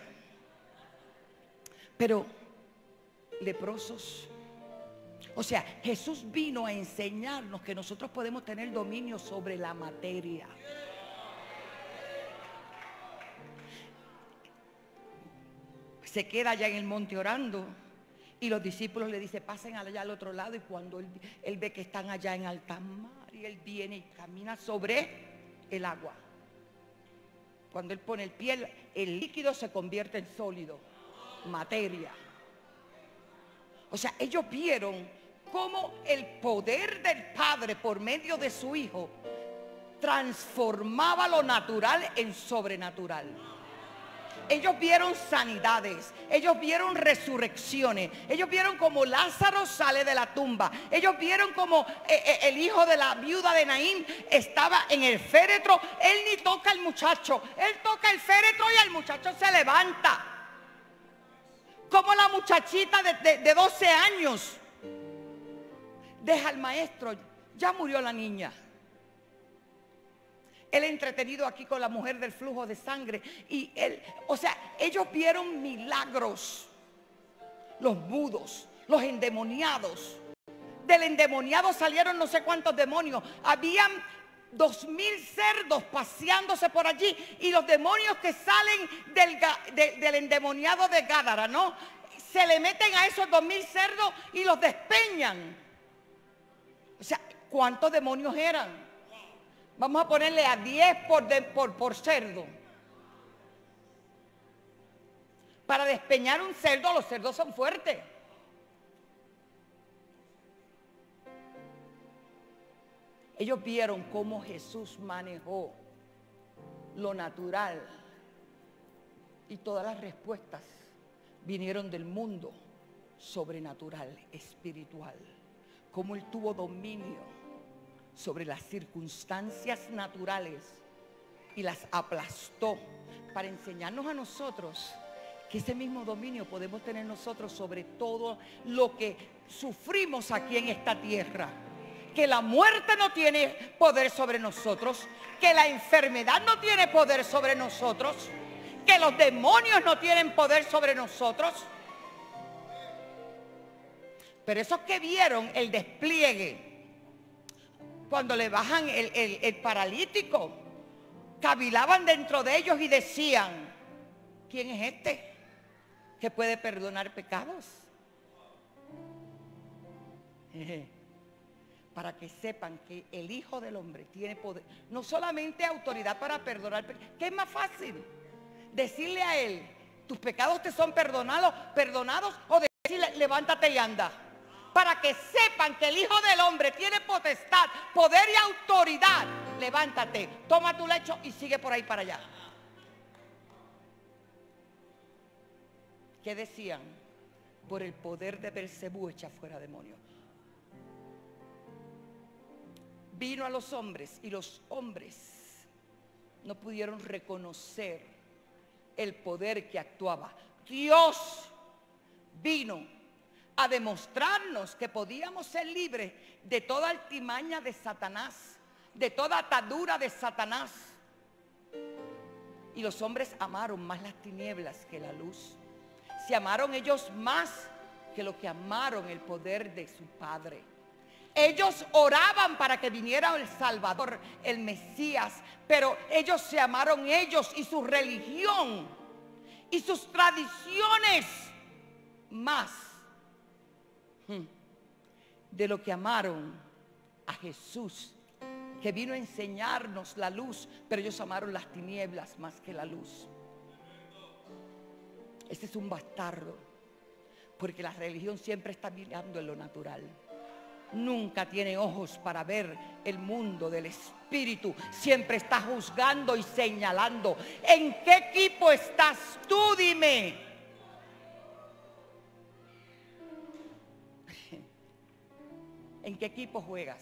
Pero leprosos. O sea, Jesús vino a enseñarnos que nosotros podemos tener dominio sobre la materia. Se queda allá en el monte orando y los discípulos le dicen, pasen allá al otro lado. Y cuando él, él ve que están allá en alta mar y él viene y camina sobre el agua. Cuando él pone el pie, el líquido se convierte en sólido, materia. O sea, ellos vieron cómo el poder del Padre por medio de su Hijo transformaba lo natural en sobrenatural. Ellos vieron sanidades, ellos vieron resurrecciones, ellos vieron como Lázaro sale de la tumba, ellos vieron como eh, eh, el hijo de la viuda de Naín estaba en el féretro. Él ni toca al muchacho, él toca el féretro y el muchacho se levanta. Como la muchachita de, de, de doce años deja al maestro, ya murió la niña. Él entretenido aquí con la mujer del flujo de sangre. Y él, o sea, ellos vieron milagros. Los mudos, los endemoniados. Del endemoniado salieron no sé cuántos demonios. Habían dos mil cerdos paseándose por allí. Y los demonios que salen del, de, del endemoniado de Gádara, ¿no? Se le meten a esos dos mil cerdos y los despeñan. O sea, ¿cuántos demonios eran? Vamos a ponerle a diez por, de, por, por cerdo. Para despeñar un cerdo, los cerdos son fuertes. Ellos vieron cómo Jesús manejó lo natural. Y todas las respuestas vinieron del mundo sobrenatural, espiritual. Cómo Él tuvo dominio sobre las circunstancias naturales y las aplastó para enseñarnos a nosotros que ese mismo dominio podemos tener nosotros sobre todo lo que sufrimos aquí en esta tierra. Que la muerte no tiene poder sobre nosotros, que la enfermedad no tiene poder sobre nosotros, que los demonios no tienen poder sobre nosotros. Pero esos que vieron el despliegue cuando le bajan el, el, el paralítico, cavilaban dentro de ellos y decían, ¿quién es este que puede perdonar pecados? Para que sepan que el Hijo del Hombre tiene poder, no solamente autoridad para perdonar pecados. ¿Qué es más fácil? Decirle a Él, tus pecados te son perdonados, perdonados, o decirle, levántate y anda. Para que sepan que el Hijo del Hombre tiene potestad, poder y autoridad. Levántate, toma tu lecho y sigue por ahí para allá. ¿Qué decían? Por el poder de Belcebú echa fuera demonios. Vino a los hombres y los hombres no pudieron reconocer el poder que actuaba. Dios vino a demostrarnos que podíamos ser libres de toda altimaña de Satanás, de toda atadura de Satanás. Y los hombres amaron más las tinieblas que la luz. Se amaron ellos más que lo que amaron el poder de su Padre. Ellos oraban para que viniera el Salvador, el Mesías, pero ellos se amaron ellos y su religión y sus tradiciones más de lo que amaron a Jesús, que vino a enseñarnos la luz, pero ellos amaron las tinieblas más que la luz. Este es un bastardo, porque la religión siempre está mirando en lo natural. Nunca tiene ojos para ver el mundo del espíritu. Siempre está juzgando y señalando. ¿En qué equipo estás tú? Dime. ¿En qué equipo juegas?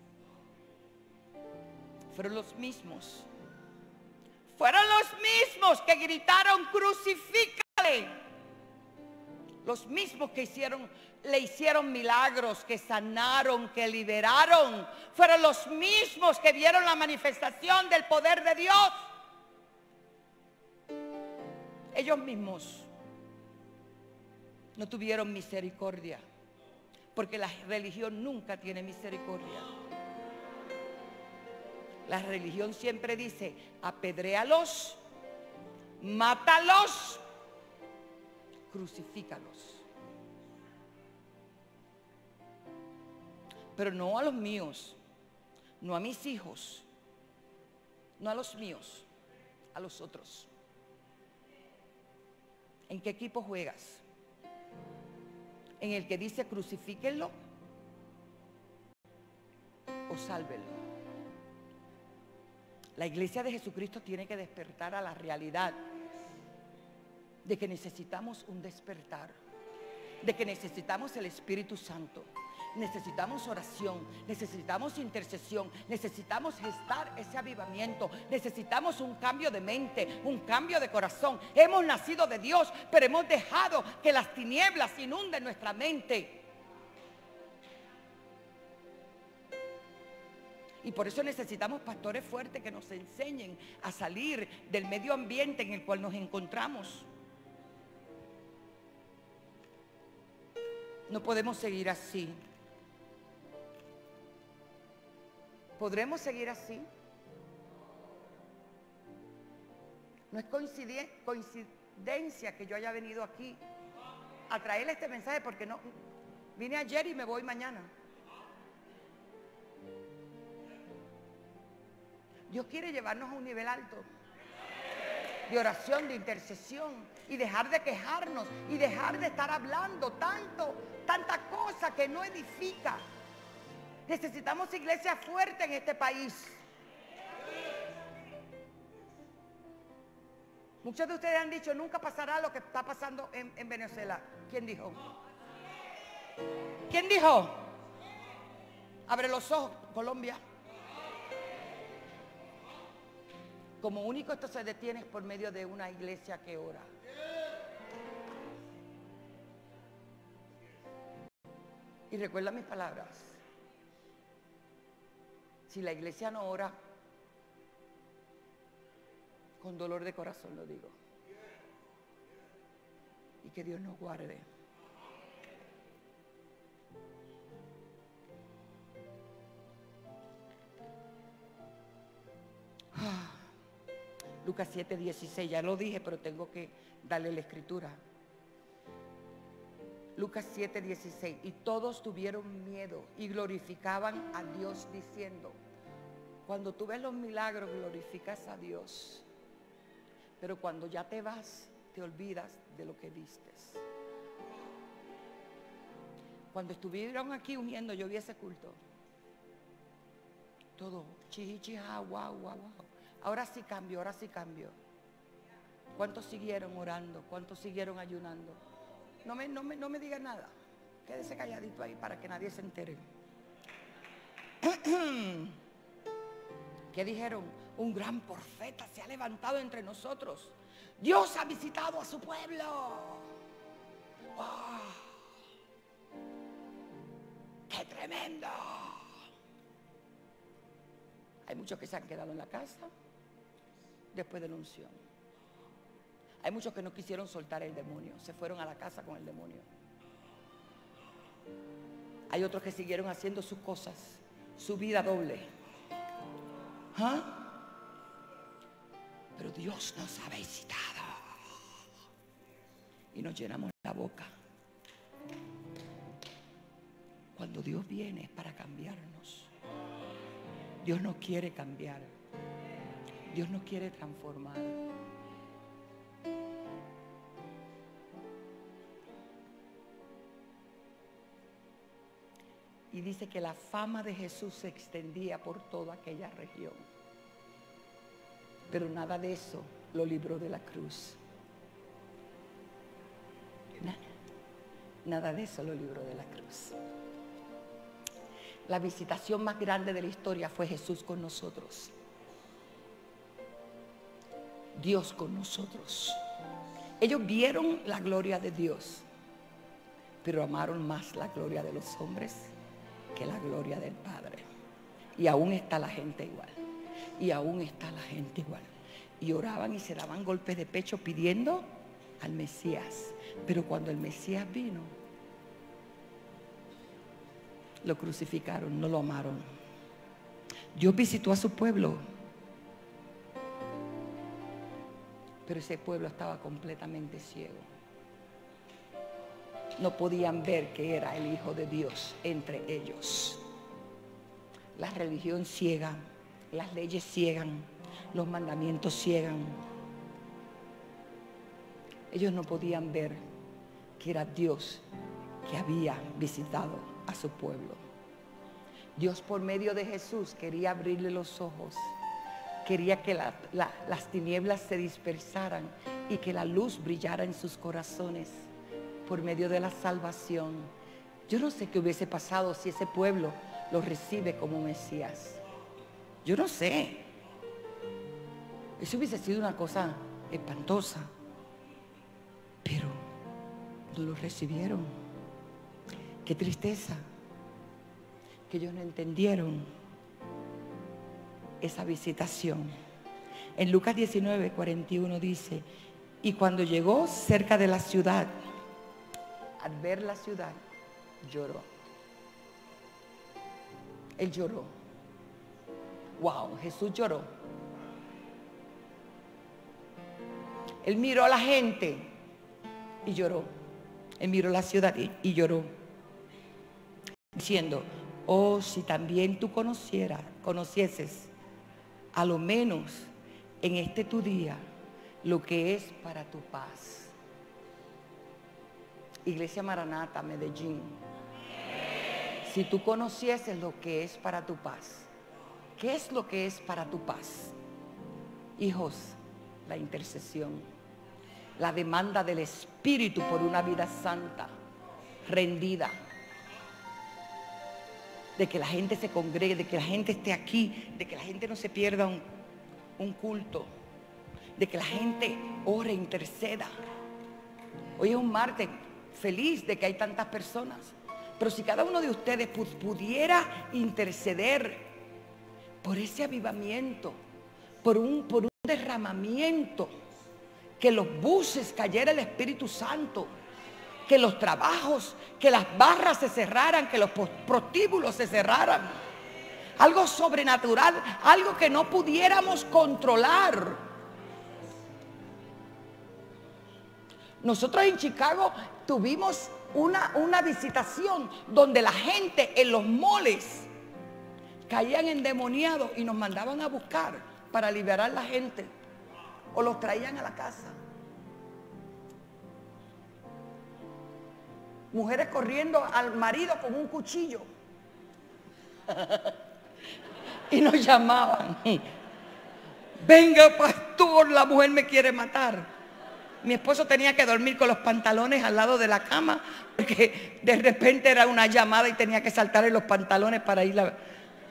Fueron los mismos. Fueron los mismos que gritaron: crucifícale. Los mismos que hicieron, le hicieron milagros, que sanaron, que liberaron. Fueron los mismos que vieron la manifestación del poder de Dios. Ellos mismos no tuvieron misericordia, porque la religión nunca tiene misericordia. La religión siempre dice: apedréalos, mátalos, crucifícalos. Pero no a los míos, no a mis hijos, no a los míos, a los otros. ¿En qué equipo juegas? ¿En el que dice crucifíquenlo o sálvenlo? La iglesia de Jesucristo tiene que despertar a la realidad de que necesitamos un despertar, de que necesitamos el Espíritu Santo, necesitamos oración, necesitamos intercesión, necesitamos gestar ese avivamiento, necesitamos un cambio de mente, un cambio de corazón. Hemos nacido de Dios, pero hemos dejado que las tinieblas inunden nuestra mente. Y por eso necesitamos pastores fuertes que nos enseñen a salir del medio ambiente en el cual nos encontramos. No podemos seguir así. ¿Podremos seguir así? No es coincidencia que yo haya venido aquí a traerle este mensaje, porque no vine ayer y me voy mañana. Dios quiere llevarnos a un nivel alto de oración, de intercesión, y dejar de quejarnos y dejar de estar hablando tanto, tanta cosa que no edifica. Necesitamos iglesia fuerte en este país. Muchos de ustedes han dicho: nunca pasará lo que está pasando en, en Venezuela. ¿Quién dijo? ¿Quién dijo? Abre los ojos, Colombia. Como único esto se detiene es por medio de una iglesia que ora. Y recuerda mis palabras. Si la iglesia no ora, con dolor de corazón lo digo. Y que Dios nos guarde. Lucas siete, dieciséis, ya lo dije, pero tengo que darle la escritura. Lucas siete, dieciséis, y todos tuvieron miedo y glorificaban a Dios diciendo. Cuando tú ves los milagros, glorificas a Dios, pero cuando ya te vas, te olvidas de lo que viste. Cuando estuvieron aquí ungiendo, yo vi ese culto, todo chichicha, guau, guau, guau. Ahora sí cambio, ahora sí cambio. ¿Cuántos siguieron orando? ¿Cuántos siguieron ayunando? No me, no me, no me diga nada. Quédese calladito ahí para que nadie se entere. ¿Qué dijeron? Un gran profeta se ha levantado entre nosotros. Dios ha visitado a su pueblo. Oh. ¡Qué tremendo! Hay muchos que se han quedado en la casa después de la unción. Hay muchos que no quisieron soltar el demonio, se fueron a la casa con el demonio. Hay otros que siguieron haciendo sus cosas, su vida doble. ¿Ah? Pero Dios nos ha visitado y nos llenamos la boca. Cuando Dios viene es para cambiarnos. Dios nos quiere cambiar. Dios nos quiere transformar. Y dice que la fama de Jesús se extendía por toda aquella región. Pero nada de eso lo libró de la cruz. Nada, nada de eso lo libró de la cruz. La visitación más grande de la historia fue Jesús con nosotros. Dios con nosotros. Ellos vieron la gloria de Dios, pero amaron más la gloria de los hombres que la gloria del Padre. Y aún está la gente igual. Y aún está la gente igual. Y oraban y se daban golpes de pecho pidiendo al Mesías. Pero cuando el Mesías vino, lo crucificaron, no lo amaron. Dios visitó a su pueblo, pero ese pueblo estaba completamente ciego. No podían ver que era el Hijo de Dios entre ellos. La religión ciega, las leyes ciegan, los mandamientos ciegan. Ellos no podían ver que era Dios que había visitado a su pueblo. Dios, por medio de Jesús, quería abrirle los ojos. Quería que la, la, las tinieblas se dispersaran y que la luz brillara en sus corazones por medio de la salvación. Yo no sé qué hubiese pasado si ese pueblo lo recibe como Mesías. Yo no sé. Eso hubiese sido una cosa espantosa. Pero no lo recibieron. Qué tristeza que ellos no entendieron esa visitación. En Lucas diecinueve, cuarenta y uno dice: y cuando llegó cerca de la ciudad, al ver la ciudad, lloró. Él lloró. Wow, Jesús lloró. Él miró a la gente y lloró. Él miró la ciudad y, y lloró, diciendo: oh, si también tú conocieras, conocieses, a lo menos en este tu día, lo que es para tu paz. Iglesia Maranata, Medellín, si tú conocieses lo que es para tu paz, ¿qué es lo que es para tu paz? Hijos, la intercesión, la demanda del Espíritu por una vida santa, rendida, de que la gente se congregue, de que la gente esté aquí, de que la gente no se pierda un, un culto, de que la gente ore, interceda. Hoy es un martes feliz de que hay tantas personas, pero si cada uno de ustedes pudiera interceder por ese avivamiento, por un, por un derramamiento, que los buses cayera el Espíritu Santo, que los trabajos, que las barras se cerraran, que los prostíbulos se cerraran. Algo sobrenatural, algo que no pudiéramos controlar. Nosotros en Chicago tuvimos una, una visitación donde la gente en los moles caían endemoniados y nos mandaban a buscar para liberar a la gente, o los traían a la casa. Mujeres corriendo al marido con un cuchillo y nos llamaban: venga, pastor, la mujer me quiere matar. Mi esposo tenía que dormir con los pantalones al lado de la cama porque de repente era una llamada y tenía que saltar en los pantalones para ir a...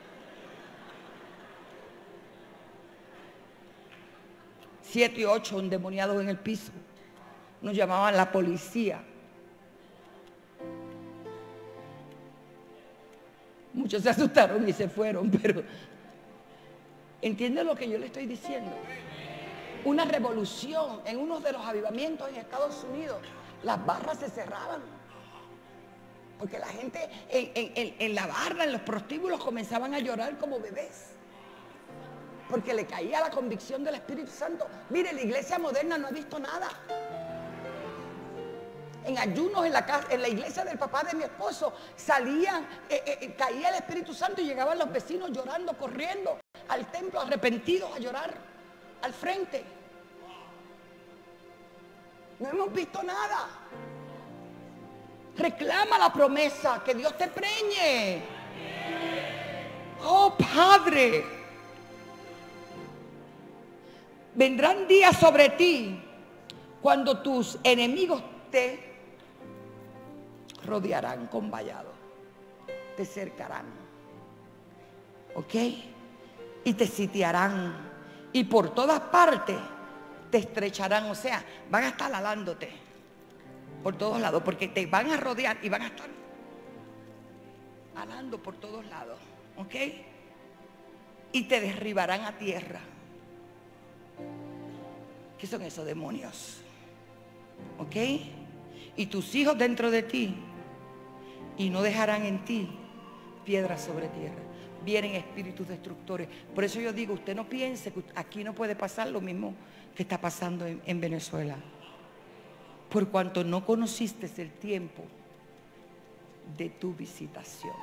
Siete y ocho endemoniados en el piso. Nos llamaban la policía. Muchos se asustaron y se fueron, pero ¿entiende lo que yo le estoy diciendo? Una revolución en uno de los avivamientos en Estados Unidos. Las barras se cerraban. Porque la gente en, en, en, en la barra, en los prostíbulos, comenzaban a llorar como bebés. Porque le caía la convicción del Espíritu Santo. Mire, la iglesia moderna no ha visto nada. En ayunos en la, casa, en la iglesia del papá de mi esposo, salían, eh, eh, caía el Espíritu Santo y llegaban los vecinos llorando, corriendo al templo, arrepentidos a llorar al frente. No hemos visto nada. Reclama la promesa, que Dios te preñe. Oh Padre, vendrán días sobre ti cuando tus enemigos te rodearán con vallado, te cercarán, ¿ok? Y te sitiarán y por todas partes te estrecharán, o sea, van a estar alándote por todos lados, porque te van a rodear y van a estar alando por todos lados, ¿ok? Y te derribarán a tierra. ¿Qué son esos demonios? ¿Ok? Y tus hijos dentro de ti, y no dejarán en ti piedras sobre tierra. Vienen espíritus destructores. Por eso yo digo, usted no piense que aquí no puede pasar lo mismo que está pasando en, en Venezuela. Por cuanto no conociste el tiempo de tu visitación.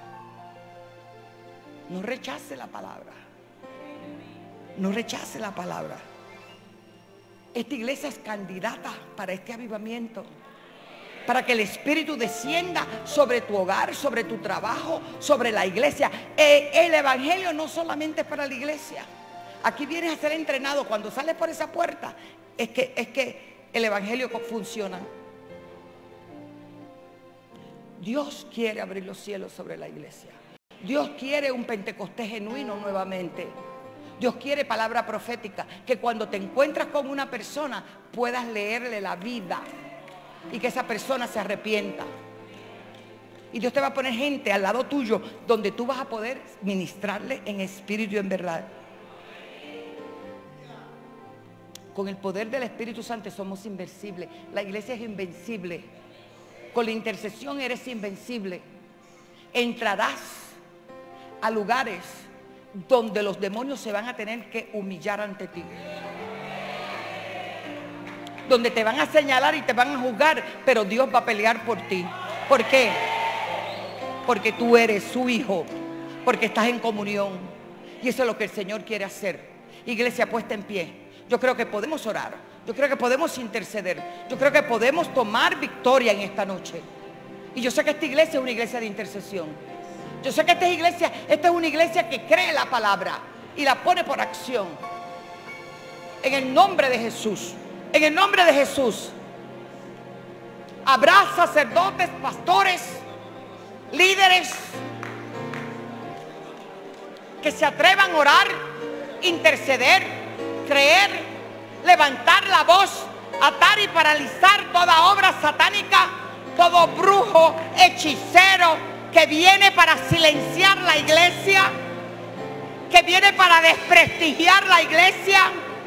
No rechace la palabra. No rechace la palabra. Esta iglesia es candidata para este avivamiento. Para que el Espíritu descienda sobre tu hogar, sobre tu trabajo, sobre la iglesia. Eh, el Evangelio no solamente es para la iglesia. Aquí vienes a ser entrenado. Cuando sales por esa puerta, es que, es que el Evangelio funciona. Dios quiere abrir los cielos sobre la iglesia. Dios quiere un Pentecostés genuino nuevamente. Dios quiere palabra profética, que cuando te encuentras con una persona puedas leerle la vida y que esa persona se arrepienta. Y Dios te va a poner gente al lado tuyo donde tú vas a poder ministrarle en espíritu y en verdad. Con el poder del Espíritu Santo somos invencibles. La iglesia es invencible. Con la intercesión eres invencible. Entrarás a lugares donde los demonios se van a tener que humillar ante ti. Donde te van a señalar y te van a juzgar, pero Dios va a pelear por ti. ¿Por qué? Porque tú eres su hijo, porque estás en comunión. Y eso es lo que el Señor quiere hacer. Iglesia puesta en pie. Yo creo que podemos orar. Yo creo que podemos interceder. Yo creo que podemos tomar victoria en esta noche. Y yo sé que esta iglesia es una iglesia de intercesión. Yo sé que esta iglesia, esta es una iglesia que cree la palabra y la pone por acción. En el nombre de Jesús. En el nombre de Jesús. Habrá sacerdotes, pastores, líderes que se atrevan a orar, interceder, creer, levantar la voz, atar y paralizar toda obra satánica, todo brujo, hechicero que viene para silenciar la iglesia, que viene para desprestigiar la iglesia.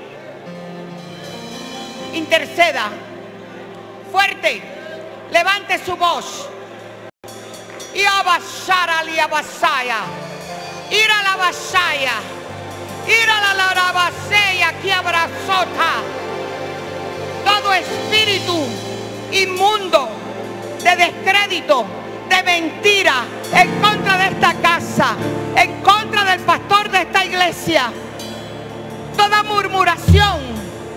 Interceda fuerte, levante su voz y abashara li abasaya, ira la basaya, ira la la basaya que abrazota todo espíritu inmundo de descrédito, de mentira en contra de esta casa, en contra del pastor de esta iglesia. Toda murmuración,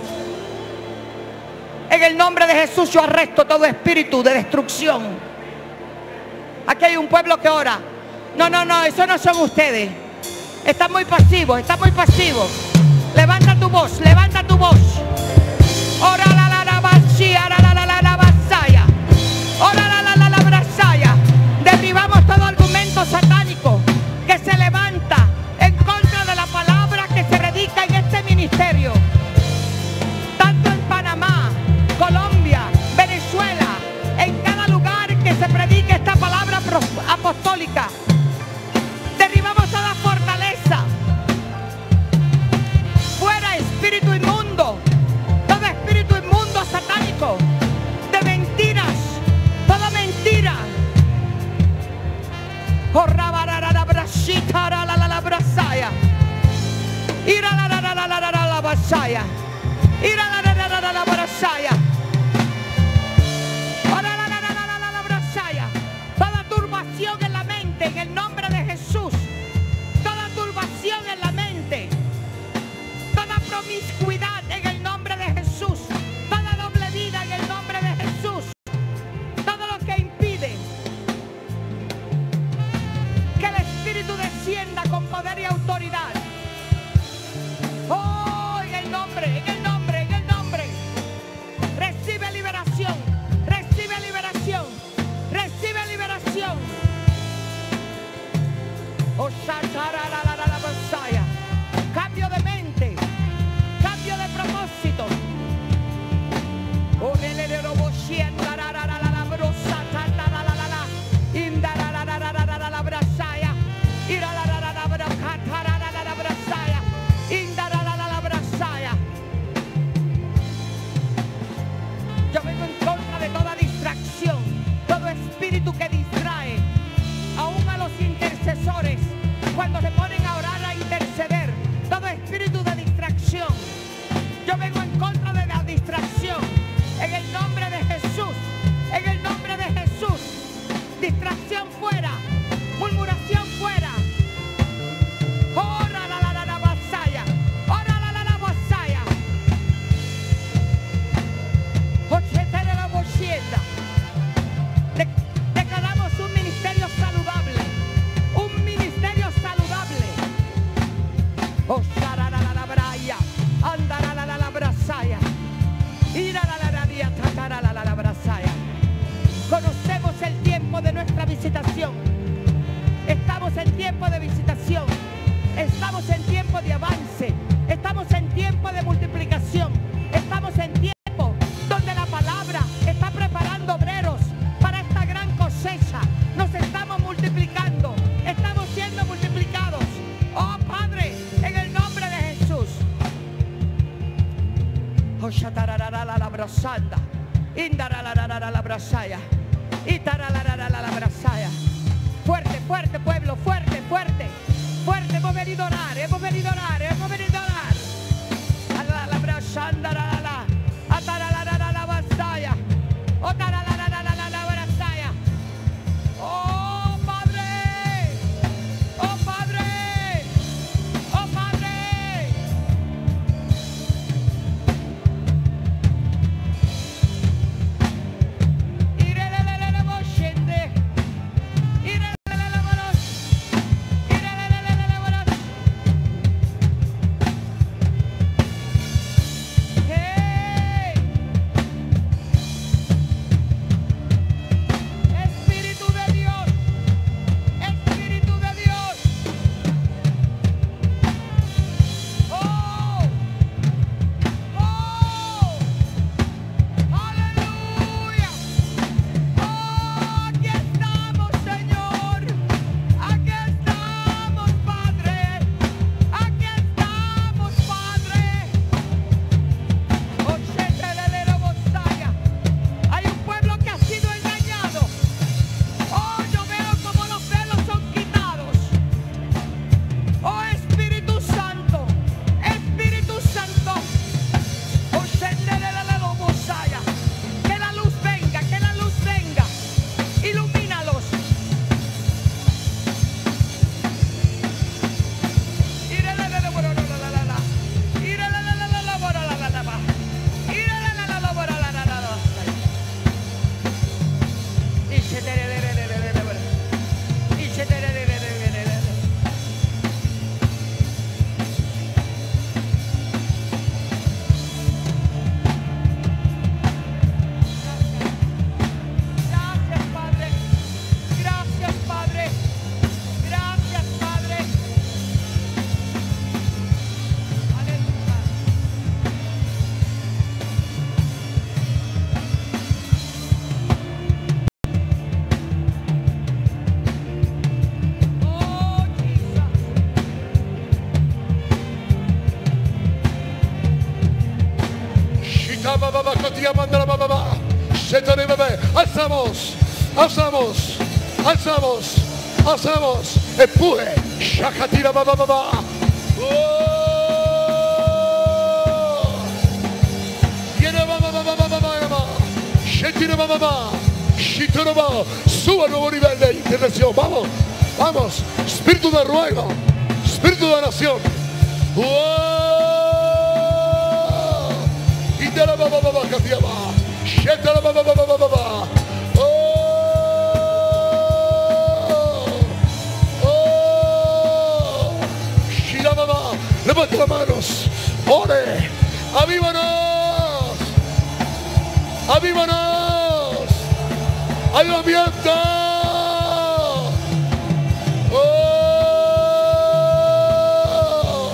en el nombre de Jesús yo arresto todo espíritu de destrucción. Aquí hay un pueblo que ora. No, no, no, eso no son ustedes. Están muy pasivos, están muy pasivos. Levanta tu voz, levanta tu voz. Ora la la la basía, la la la la la basaya. Ora la la la la brasaya. Derribamos todo argumento satánico que se levanta en contra de la palabra que se predica en este ministerio. Tanto en Panamá, Colombia, Venezuela, en cada lugar que se predique esta palabra apostólica. brasaya. Ira la la la la la brasaya. Ora la la la la la la brasaya. Toda turbación en la mente en el nombre de Jesús. Toda turbación en la mente. Toda promiscuidad en el nombre de Jesús. Toda doble vida en el nombre de Jesús. Todo lo que impide que el Espíritu descienda con poder y autoridad. Oh, en el nombre, en el nombre, en el nombre. Recibe liberación, recibe liberación, recibe liberación. Oh, cambio de mente, cambio de propósito. Oh, yo vengo en contra de toda distracción, todo espíritu que distrae, aún a los intercesores, cuando se ponen a orar, a interceder, todo espíritu de distracción. Yo vengo en contra de la distracción, en el nombre de Jesús, en el nombre de Jesús. Distracción fuera, murmuración fuera. Ora la la la la vasaya, ora la la la vasaya. Ochetele la bocienda. De- Declaramos un ministerio saludable, un ministerio saludable. Osara la la la braya, andara la la la brasaya, ira la la la dia, tatara la la la brasaya. Conocemos el tiempo de nuestra visitación. Estamos en tiempo de visitación. Estamos en tiempo de avance. Estamos en tiempo de multiplicación. Estamos en tiempo donde la palabra está preparando obreros para esta gran cosecha. Nos estamos multiplicando. Estamos siendo multiplicados. Oh Padre, en el nombre de Jesús. Oh shatararara la brasanda. Indararara la brasaya. Itararara la brasaya. Fuerte, fuerte pueblo, fuerte, fuerte. Fuerte, hemos venido a orar, hemos venido a orar, hemos venido a orar. A la brasanda la la. Atararara la brasaya. Otararara la la brasaya. Oh Padre. Oh Padre. Oh Padre. Irelelele boshende. Irelelele boros. Irelelele boros. Hey. Espíritu de Dios. Espíritu de Dios. Oh. Oh. Aleluya. Oh, aquí estamos, Señor. Aquí estamos, Padre. Aquí estamos, Padre. Oh, shetelelele bosaya. Hay un pueblo que ha sido engañado. Oh, yo veo como los velos son quitados. Oh, Espíritu Santo. Espíritu Santo. Oh, shetelelele bosaya. Que la luz venga, que la luz venga. Ilumínalos. Irelelele borololala. Irelelele borololala. Irelelele borololala. Ishetelelelelelele. Ishetelelelelelele. Gracias, Padre. Gracias, Padre. Gracias, Padre. Aleluya. Oh, Jesus. Shita baba bakatia mandala baba baba. Shetare bebe. Alzamos, alzamos, alzamos, alzamos. Empuje. Shakatira baba baba. Oh. Shetira mamá. Shituraba. Suba a nuevo nivel de intervención. Vamos, vamos. Espíritu de ruego. Espíritu de oración. ¡Wow! Y de la mamá mamá catiaba. Shetira mamá mamá mamá. Levanta las manos, ore, avívanos, avívanos, avivamiento. Oh.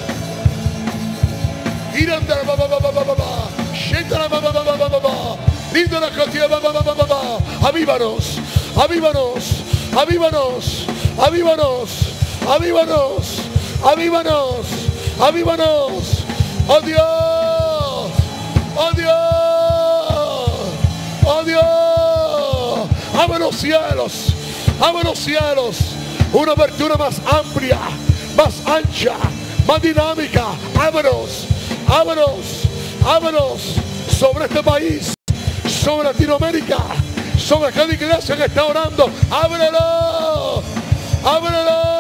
Iranda la baba baba baba, shenta la baba baba baba, linda la cotilla baba baba baba, avívanos, avívanos, avívanos, avívanos, avívanos. Avívanos, avívanos, oh Dios, oh Dios, oh Dios, abre los cielos, abre los cielos, una abertura más amplia, más ancha, más dinámica, ábrenos, ábrenos, ábrenos sobre este país, sobre Latinoamérica, sobre cada iglesia que está orando, ábrelo, ábrelo.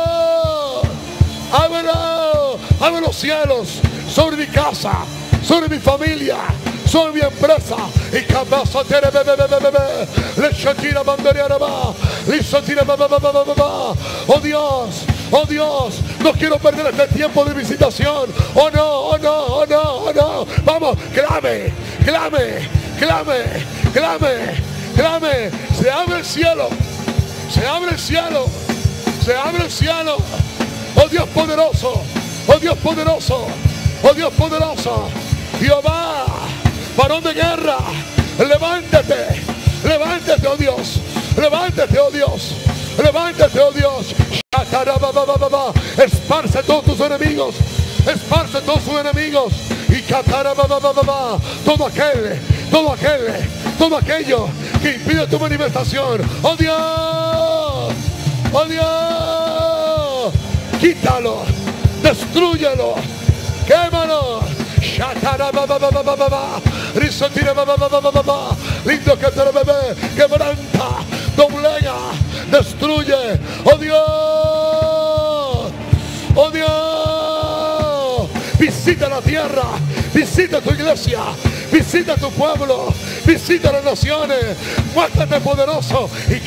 Ábrelo, abre los cielos sobre mi casa, sobre mi familia, sobre mi empresa. Y cabeza tere bebe bebe bebe, le shatira banderiana va, le shatira bebe bebe bebe. Oh Dios, oh Dios, no quiero perder este tiempo de visitación. Oh no, oh no, oh no, oh no. Vamos, clame, clame, clame, clame, clame. Se abre el cielo, se abre el cielo, se abre el cielo. Oh Dios poderoso, oh Dios poderoso, oh Dios poderoso, Jehová, varón de guerra, levántate, levántate, oh Dios, levántate, oh Dios, levántate, oh Dios, esparce a todos tus enemigos, esparce a todos tus enemigos, y todo aquel, todo aquel, todo aquello que impide tu manifestación, oh Dios, oh Dios, quítalo, destrúyelo, quémalo. Lindo que te bebé, quebranta, doblega, destruye. Oh Dios, oh Dios, visita la tierra, visita tu iglesia, visita tu pueblo, visita las naciones, muéstrate poderoso. Y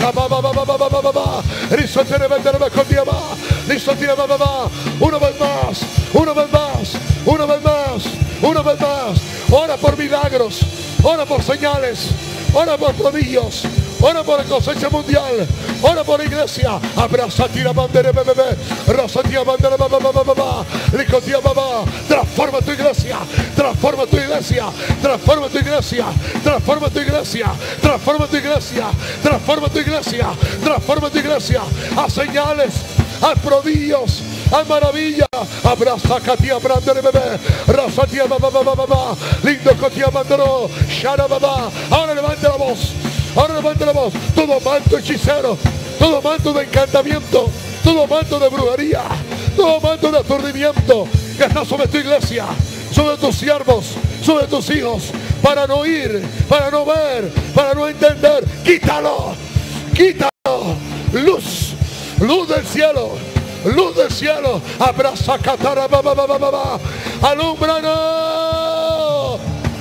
una vez más, una vez más, una vez más, una vez más. Ora por milagros, ora por señales, ora por prodigios, ora por la cosecha mundial, ora por la iglesia. Abraza tira bandera bebé, rosa tira bandera baba baba baba, licotia baba. Transforma tu iglesia, transforma tu iglesia, transforma tu iglesia, transforma tu iglesia, transforma tu iglesia, transforma tu iglesia, transforma tu iglesia. A señales, a prodigios, a maravilla. Abraza Katia Brandere bebé, rosa tira baba baba baba, lindo Katia Bandero, Shara baba. Ahora levante la voz. Ahora levante la voz. Todo manto hechicero, todo manto de encantamiento, todo manto de brujería, todo manto de aturdimiento que está sobre tu iglesia, sobre tus siervos, sobre tus hijos, para no oír, para no ver, para no entender. Quítalo, quítalo. Luz, luz del cielo, luz del cielo. Abraza Catara baba baba baba. Alúmbranos.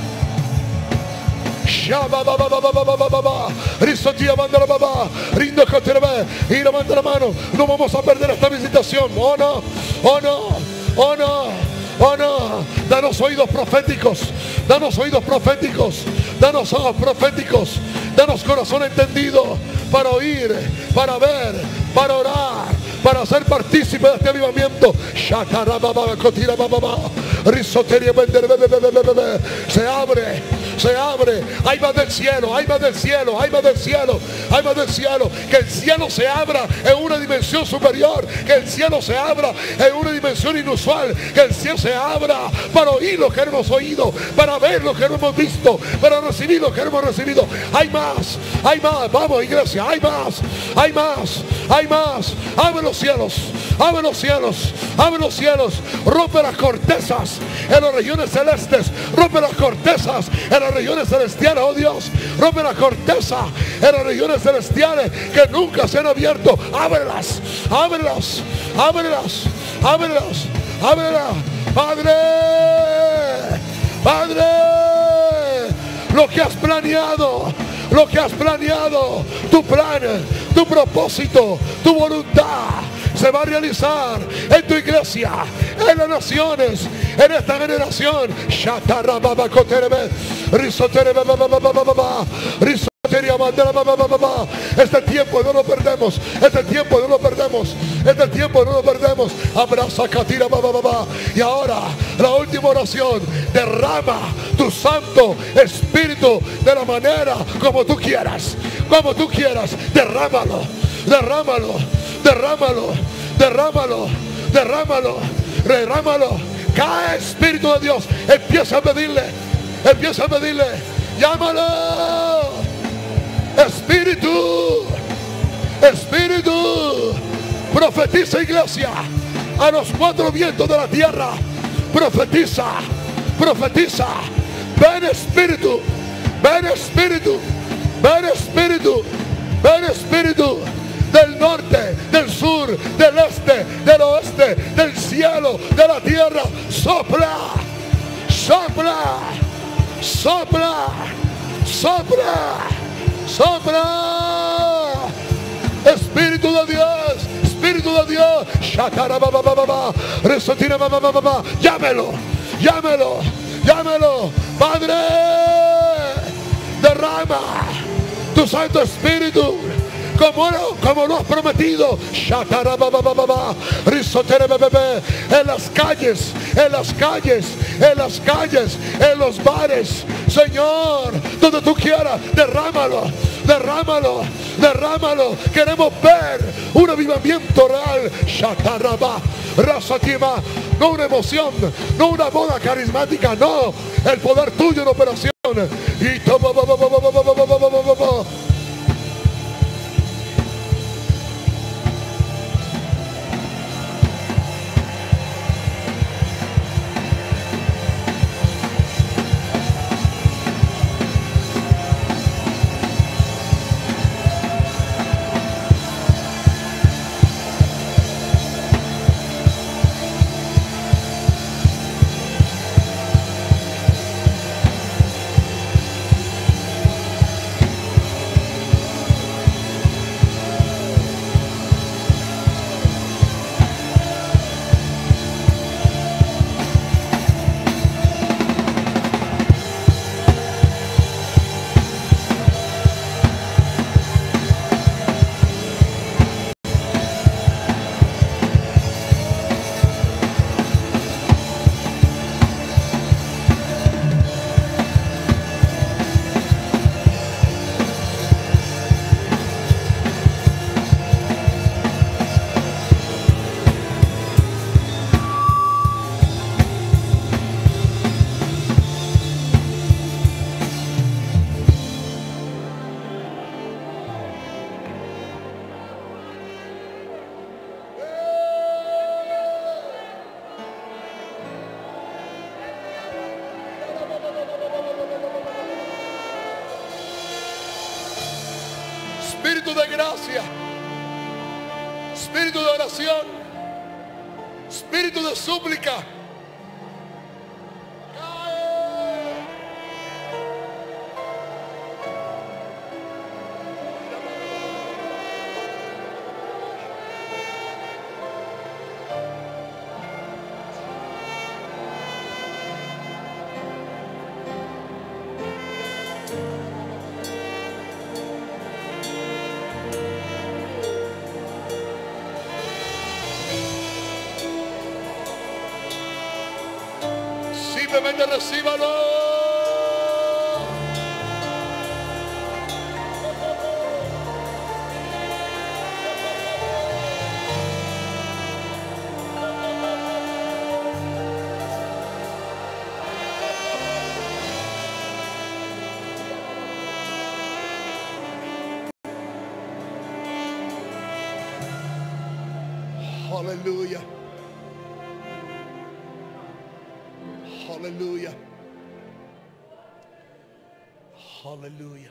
Y levanta la mano. No vamos a perder esta visitación. Oh no, oh no, oh no, oh no. Danos oídos proféticos, danos oídos proféticos, danos ojos proféticos, danos corazón entendido para oír, para ver, para orar, para ser partícipe de este avivamiento. Se abre, se abre. Hay más del cielo, hay más del cielo, hay más del cielo, hay más del cielo. Que el cielo se abra en una dimensión superior, que el cielo se abra en una dimensión inusual, que el cielo se abra para oír lo que hemos oído, para ver lo que no hemos visto, para recibir lo que hemos recibido. Hay más, hay más. Vamos, iglesia, hay más, hay más, hay más. Abre los cielos, abre los cielos, abre los cielos. Rompe las cortezas en las regiones celestes. Rompe las cortezas en las regiones celestiales, oh Dios. Rompe las cortezas en las regiones celestiales que nunca se han abierto. Ábrelas, ábrelas, ábrelas, ábrelas, ábrelas. Padre, Padre, lo que has planeado, lo que has planeado, tu plan, tu propósito, tu voluntad se va a realizar en tu iglesia, en las naciones, en esta generación. Este tiempo no lo perdemos, este tiempo no lo perdemos, este tiempo no lo perdemos. Abraza Katira, y ahora la última oración. Derrama tu Santo Espíritu de la manera como tú quieras, como tú quieras. Derrámalo, derrámalo, derrámalo, derrámalo, derrámalo, derrámalo. Cae Espíritu de Dios. Empieza a pedirle, empieza a pedirle. Llámalo. Espíritu, Espíritu, profetiza, iglesia, a los cuatro vientos de la tierra. Profetiza, profetiza. Ven Espíritu, ven Espíritu, ven Espíritu, ven Espíritu, del norte, del sur, del este, del oeste, del cielo, de la tierra. Sopla, sopla, sopla, sopla, sopla. Espíritu de Dios, Espíritu de Dios. Llámelo, llámelo, llámelo. Padre, derrama tu Santo Espíritu como lo, como lo has prometido. En las calles, en las calles, en las calles, en los bares, Señor, donde tú quieras, derrámalo, derrámalo, derrámalo. Queremos ver un avivamiento real. No una emoción, no una moda carismática, no, el poder tuyo en operación. Y espíritu de gracia, espíritu de oración, espíritu de súplica. Simplemente recíbalo. Aleluya. Aleluya. Aleluya.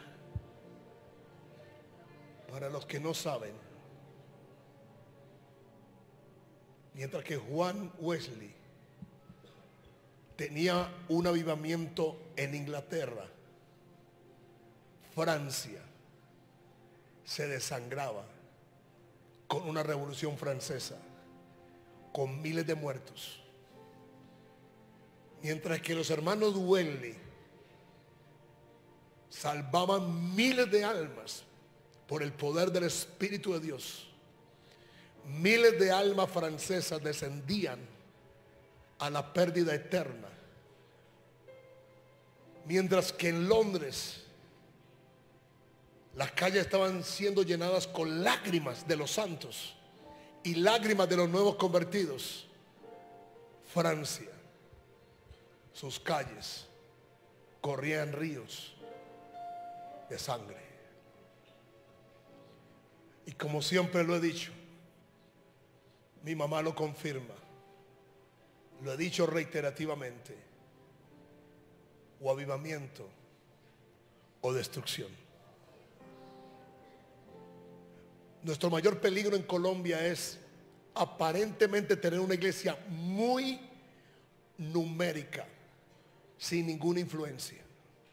Para los que no saben, mientras que Juan Wesley tenía un avivamiento en Inglaterra, Francia se desangraba con una revolución francesa, con miles de muertos. Mientras que los hermanos Wesley salvaban miles de almas por el poder del Espíritu de Dios, miles de almas francesas descendían a la pérdida eterna. Mientras que en Londres las calles estaban siendo llenadas con lágrimas de los santos y lágrimas de los nuevos convertidos, Francia, sus calles corrían ríos de sangre. Y como siempre lo he dicho, mi mamá lo confirma, lo he dicho reiterativamente: o avivamiento o destrucción. Nuestro mayor peligro en Colombia es aparentemente tener una iglesia muy numérica, sin ninguna influencia.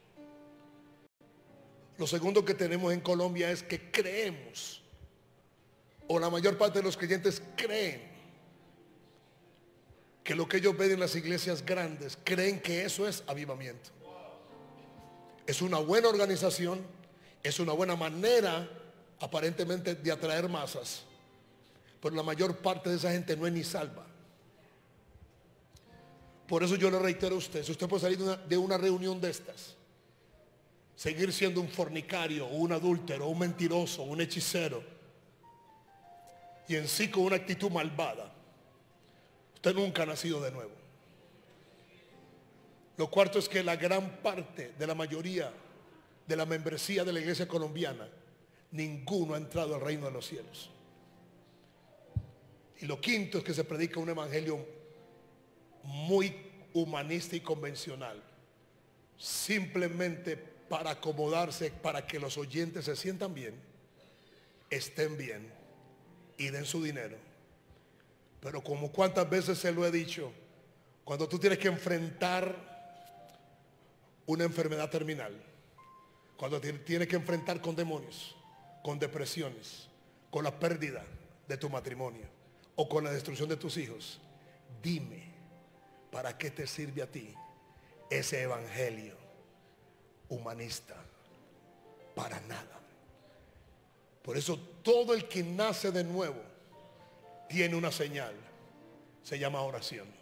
Lo segundo que tenemos en Colombia es que creemos, o la mayor parte de los creyentes creen, que lo que ellos ven en las iglesias grandes, creen que eso es avivamiento. Es una buena organización, es una buena manera aparentemente de atraer masas, pero la mayor parte de esa gente no es ni salva. Por eso yo le reitero a usted: si usted puede salir de una, de una reunión de estas, seguir siendo un fornicario, o un adúltero, o un mentiroso, o un hechicero, y en sí con una actitud malvada, usted nunca ha nacido de nuevo. Lo cuarto es que la gran parte de la mayoría de la membresía de la iglesia colombiana, ninguno ha entrado al reino de los cielos. Y lo quinto es que se predica un evangelio muy humanista y convencional, simplemente para acomodarse, para que los oyentes se sientan bien, estén bien y den su dinero. Pero como cuántas veces se lo he dicho, cuando tú tienes que enfrentar una enfermedad terminal, cuando tienes que enfrentar con demonios, con depresiones, con la pérdida de tu matrimonio o con la destrucción de tus hijos, dime, ¿para qué te sirve a ti ese evangelio humanista? Para nada. Por eso todo el que nace de nuevo tiene una señal, se llama oración.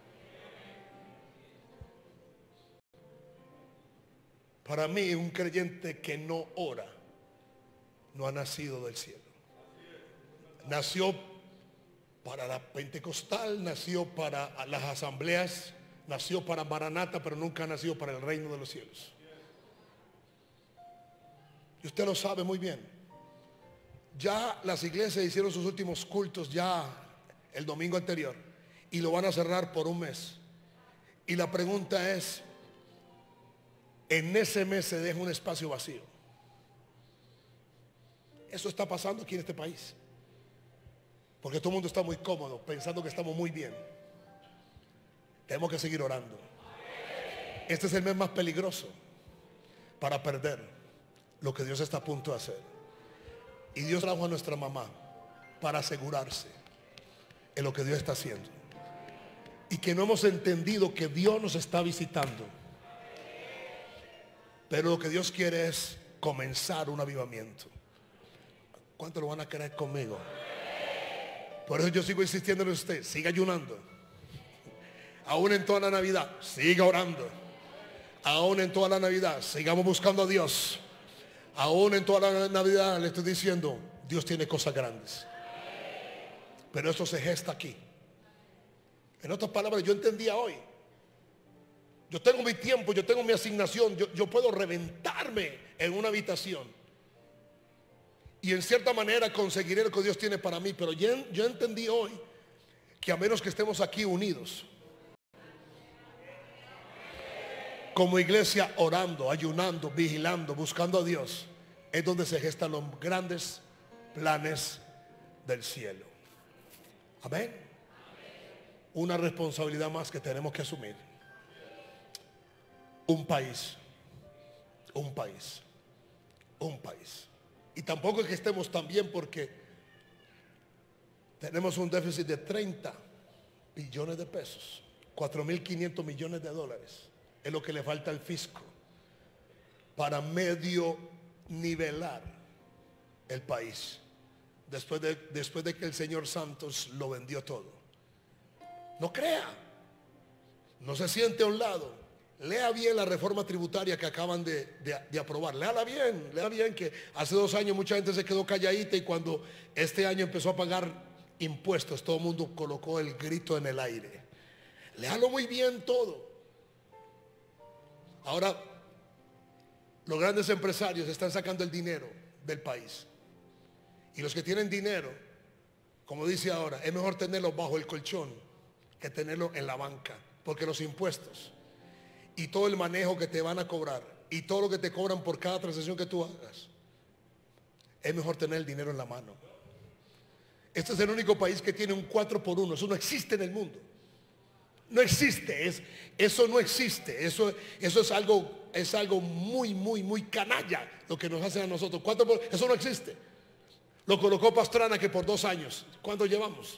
Para mí, un creyente que no ora no ha nacido del cielo. Nació para la pentecostal, nació para las asambleas, nació para Maranata, pero nunca ha nacido para el reino de los cielos. Y usted lo sabe muy bien. Ya las iglesias hicieron sus últimos cultos ya el domingo anterior y lo van a cerrar por un mes. Y la pregunta es, en ese mes se deja un espacio vacío. Eso está pasando aquí en este país, porque todo el mundo está muy cómodo, pensando que estamos muy bien. Tenemos que seguir orando. Este es el mes más peligroso para perder lo que Dios está a punto de hacer. Y Dios trajo a nuestra mamá para asegurarse en lo que Dios está haciendo, y que no hemos entendido que Dios nos está visitando. Pero lo que Dios quiere es comenzar un avivamiento. ¿Cuántos lo van a querer conmigo? Por eso yo sigo insistiendo en usted: siga ayunando. Aún en toda la Navidad, siga orando. Aún en toda la Navidad, sigamos buscando a Dios. Aún en toda la Navidad le estoy diciendo: Dios tiene cosas grandes. Pero esto se gesta aquí. En otras palabras, yo entendía hoy: yo tengo mi tiempo, yo tengo mi asignación, yo, yo puedo reventarme en una habitación y en cierta manera conseguiré lo que Dios tiene para mí. Pero yo, yo entendí hoy que a menos que estemos aquí unidos como iglesia, orando, ayunando, vigilando, buscando a Dios, es donde se gestan los grandes planes del cielo. Amén. Una responsabilidad más que tenemos que asumir. Un país, un país, un país. Y tampoco es que estemos tan bien, porque tenemos un déficit de treinta billones de pesos, cuatro mil quinientos millones de dólares. Es lo que le falta al fisco para medio nivelar el país, después de, después de que el señor Santos lo vendió todo. No crea, no se siente a un lado. Lea bien la reforma tributaria que acaban de, de, de aprobar. Léala bien, lea bien que hace dos años mucha gente se quedó calladita, y cuando este año empezó a pagar impuestos, todo el mundo colocó el grito en el aire. Léalo muy bien todo. Ahora, los grandes empresarios están sacando el dinero del país. Y los que tienen dinero, como dice ahora, es mejor tenerlo bajo el colchón que tenerlo en la banca. Porque los impuestos y todo el manejo que te van a cobrar y todo lo que te cobran por cada transacción que tú hagas, es mejor tener el dinero en la mano. Este es el único país que tiene un cuatro por uno. Eso no existe en el mundo. No existe, es, eso no existe. Eso, eso es algo, es algo muy, muy, muy canalla lo que nos hacen a nosotros. cuatro por, eso no existe. Lo colocó Pastrana que por dos años. ¿Cuánto llevamos?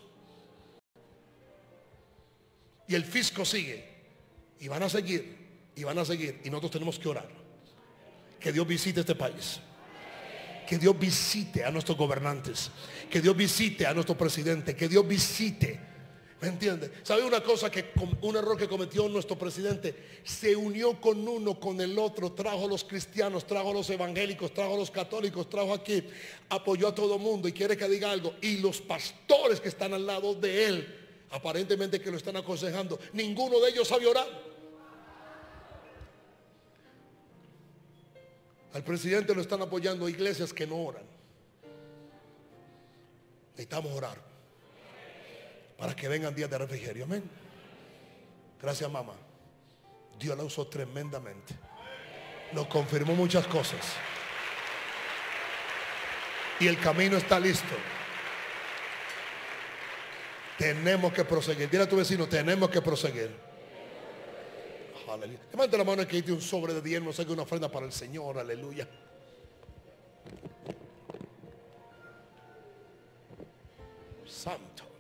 Y el fisco sigue. Y van a seguir. Y van a seguir. Y nosotros tenemos que orar. Que Dios visite este país. Que Dios visite a nuestros gobernantes. Que Dios visite a nuestro presidente. Que Dios visite. ¿Me entiende? ¿Sabe una cosa? Que un error que cometió nuestro presidente, se unió con uno, con el otro, trajo a los cristianos, trajo a los evangélicos, trajo a los católicos, trajo aquí, apoyó a todo el mundo. Y quiere que diga algo, y los pastores que están al lado de él, aparentemente que lo están aconsejando, ninguno de ellos sabe orar. Al presidente lo están apoyando iglesias que no oran. Necesitamos orar para que vengan días de refrigerio. Amén. Gracias, mamá. Dios la usó tremendamente. Nos confirmó muchas cosas. Y el camino está listo. Tenemos que proseguir. Dile a tu vecino, tenemos que proseguir. Aleluya. Levanta la mano, que hay un sobre de diezmo, saque una ofrenda para el Señor. Aleluya. Santo.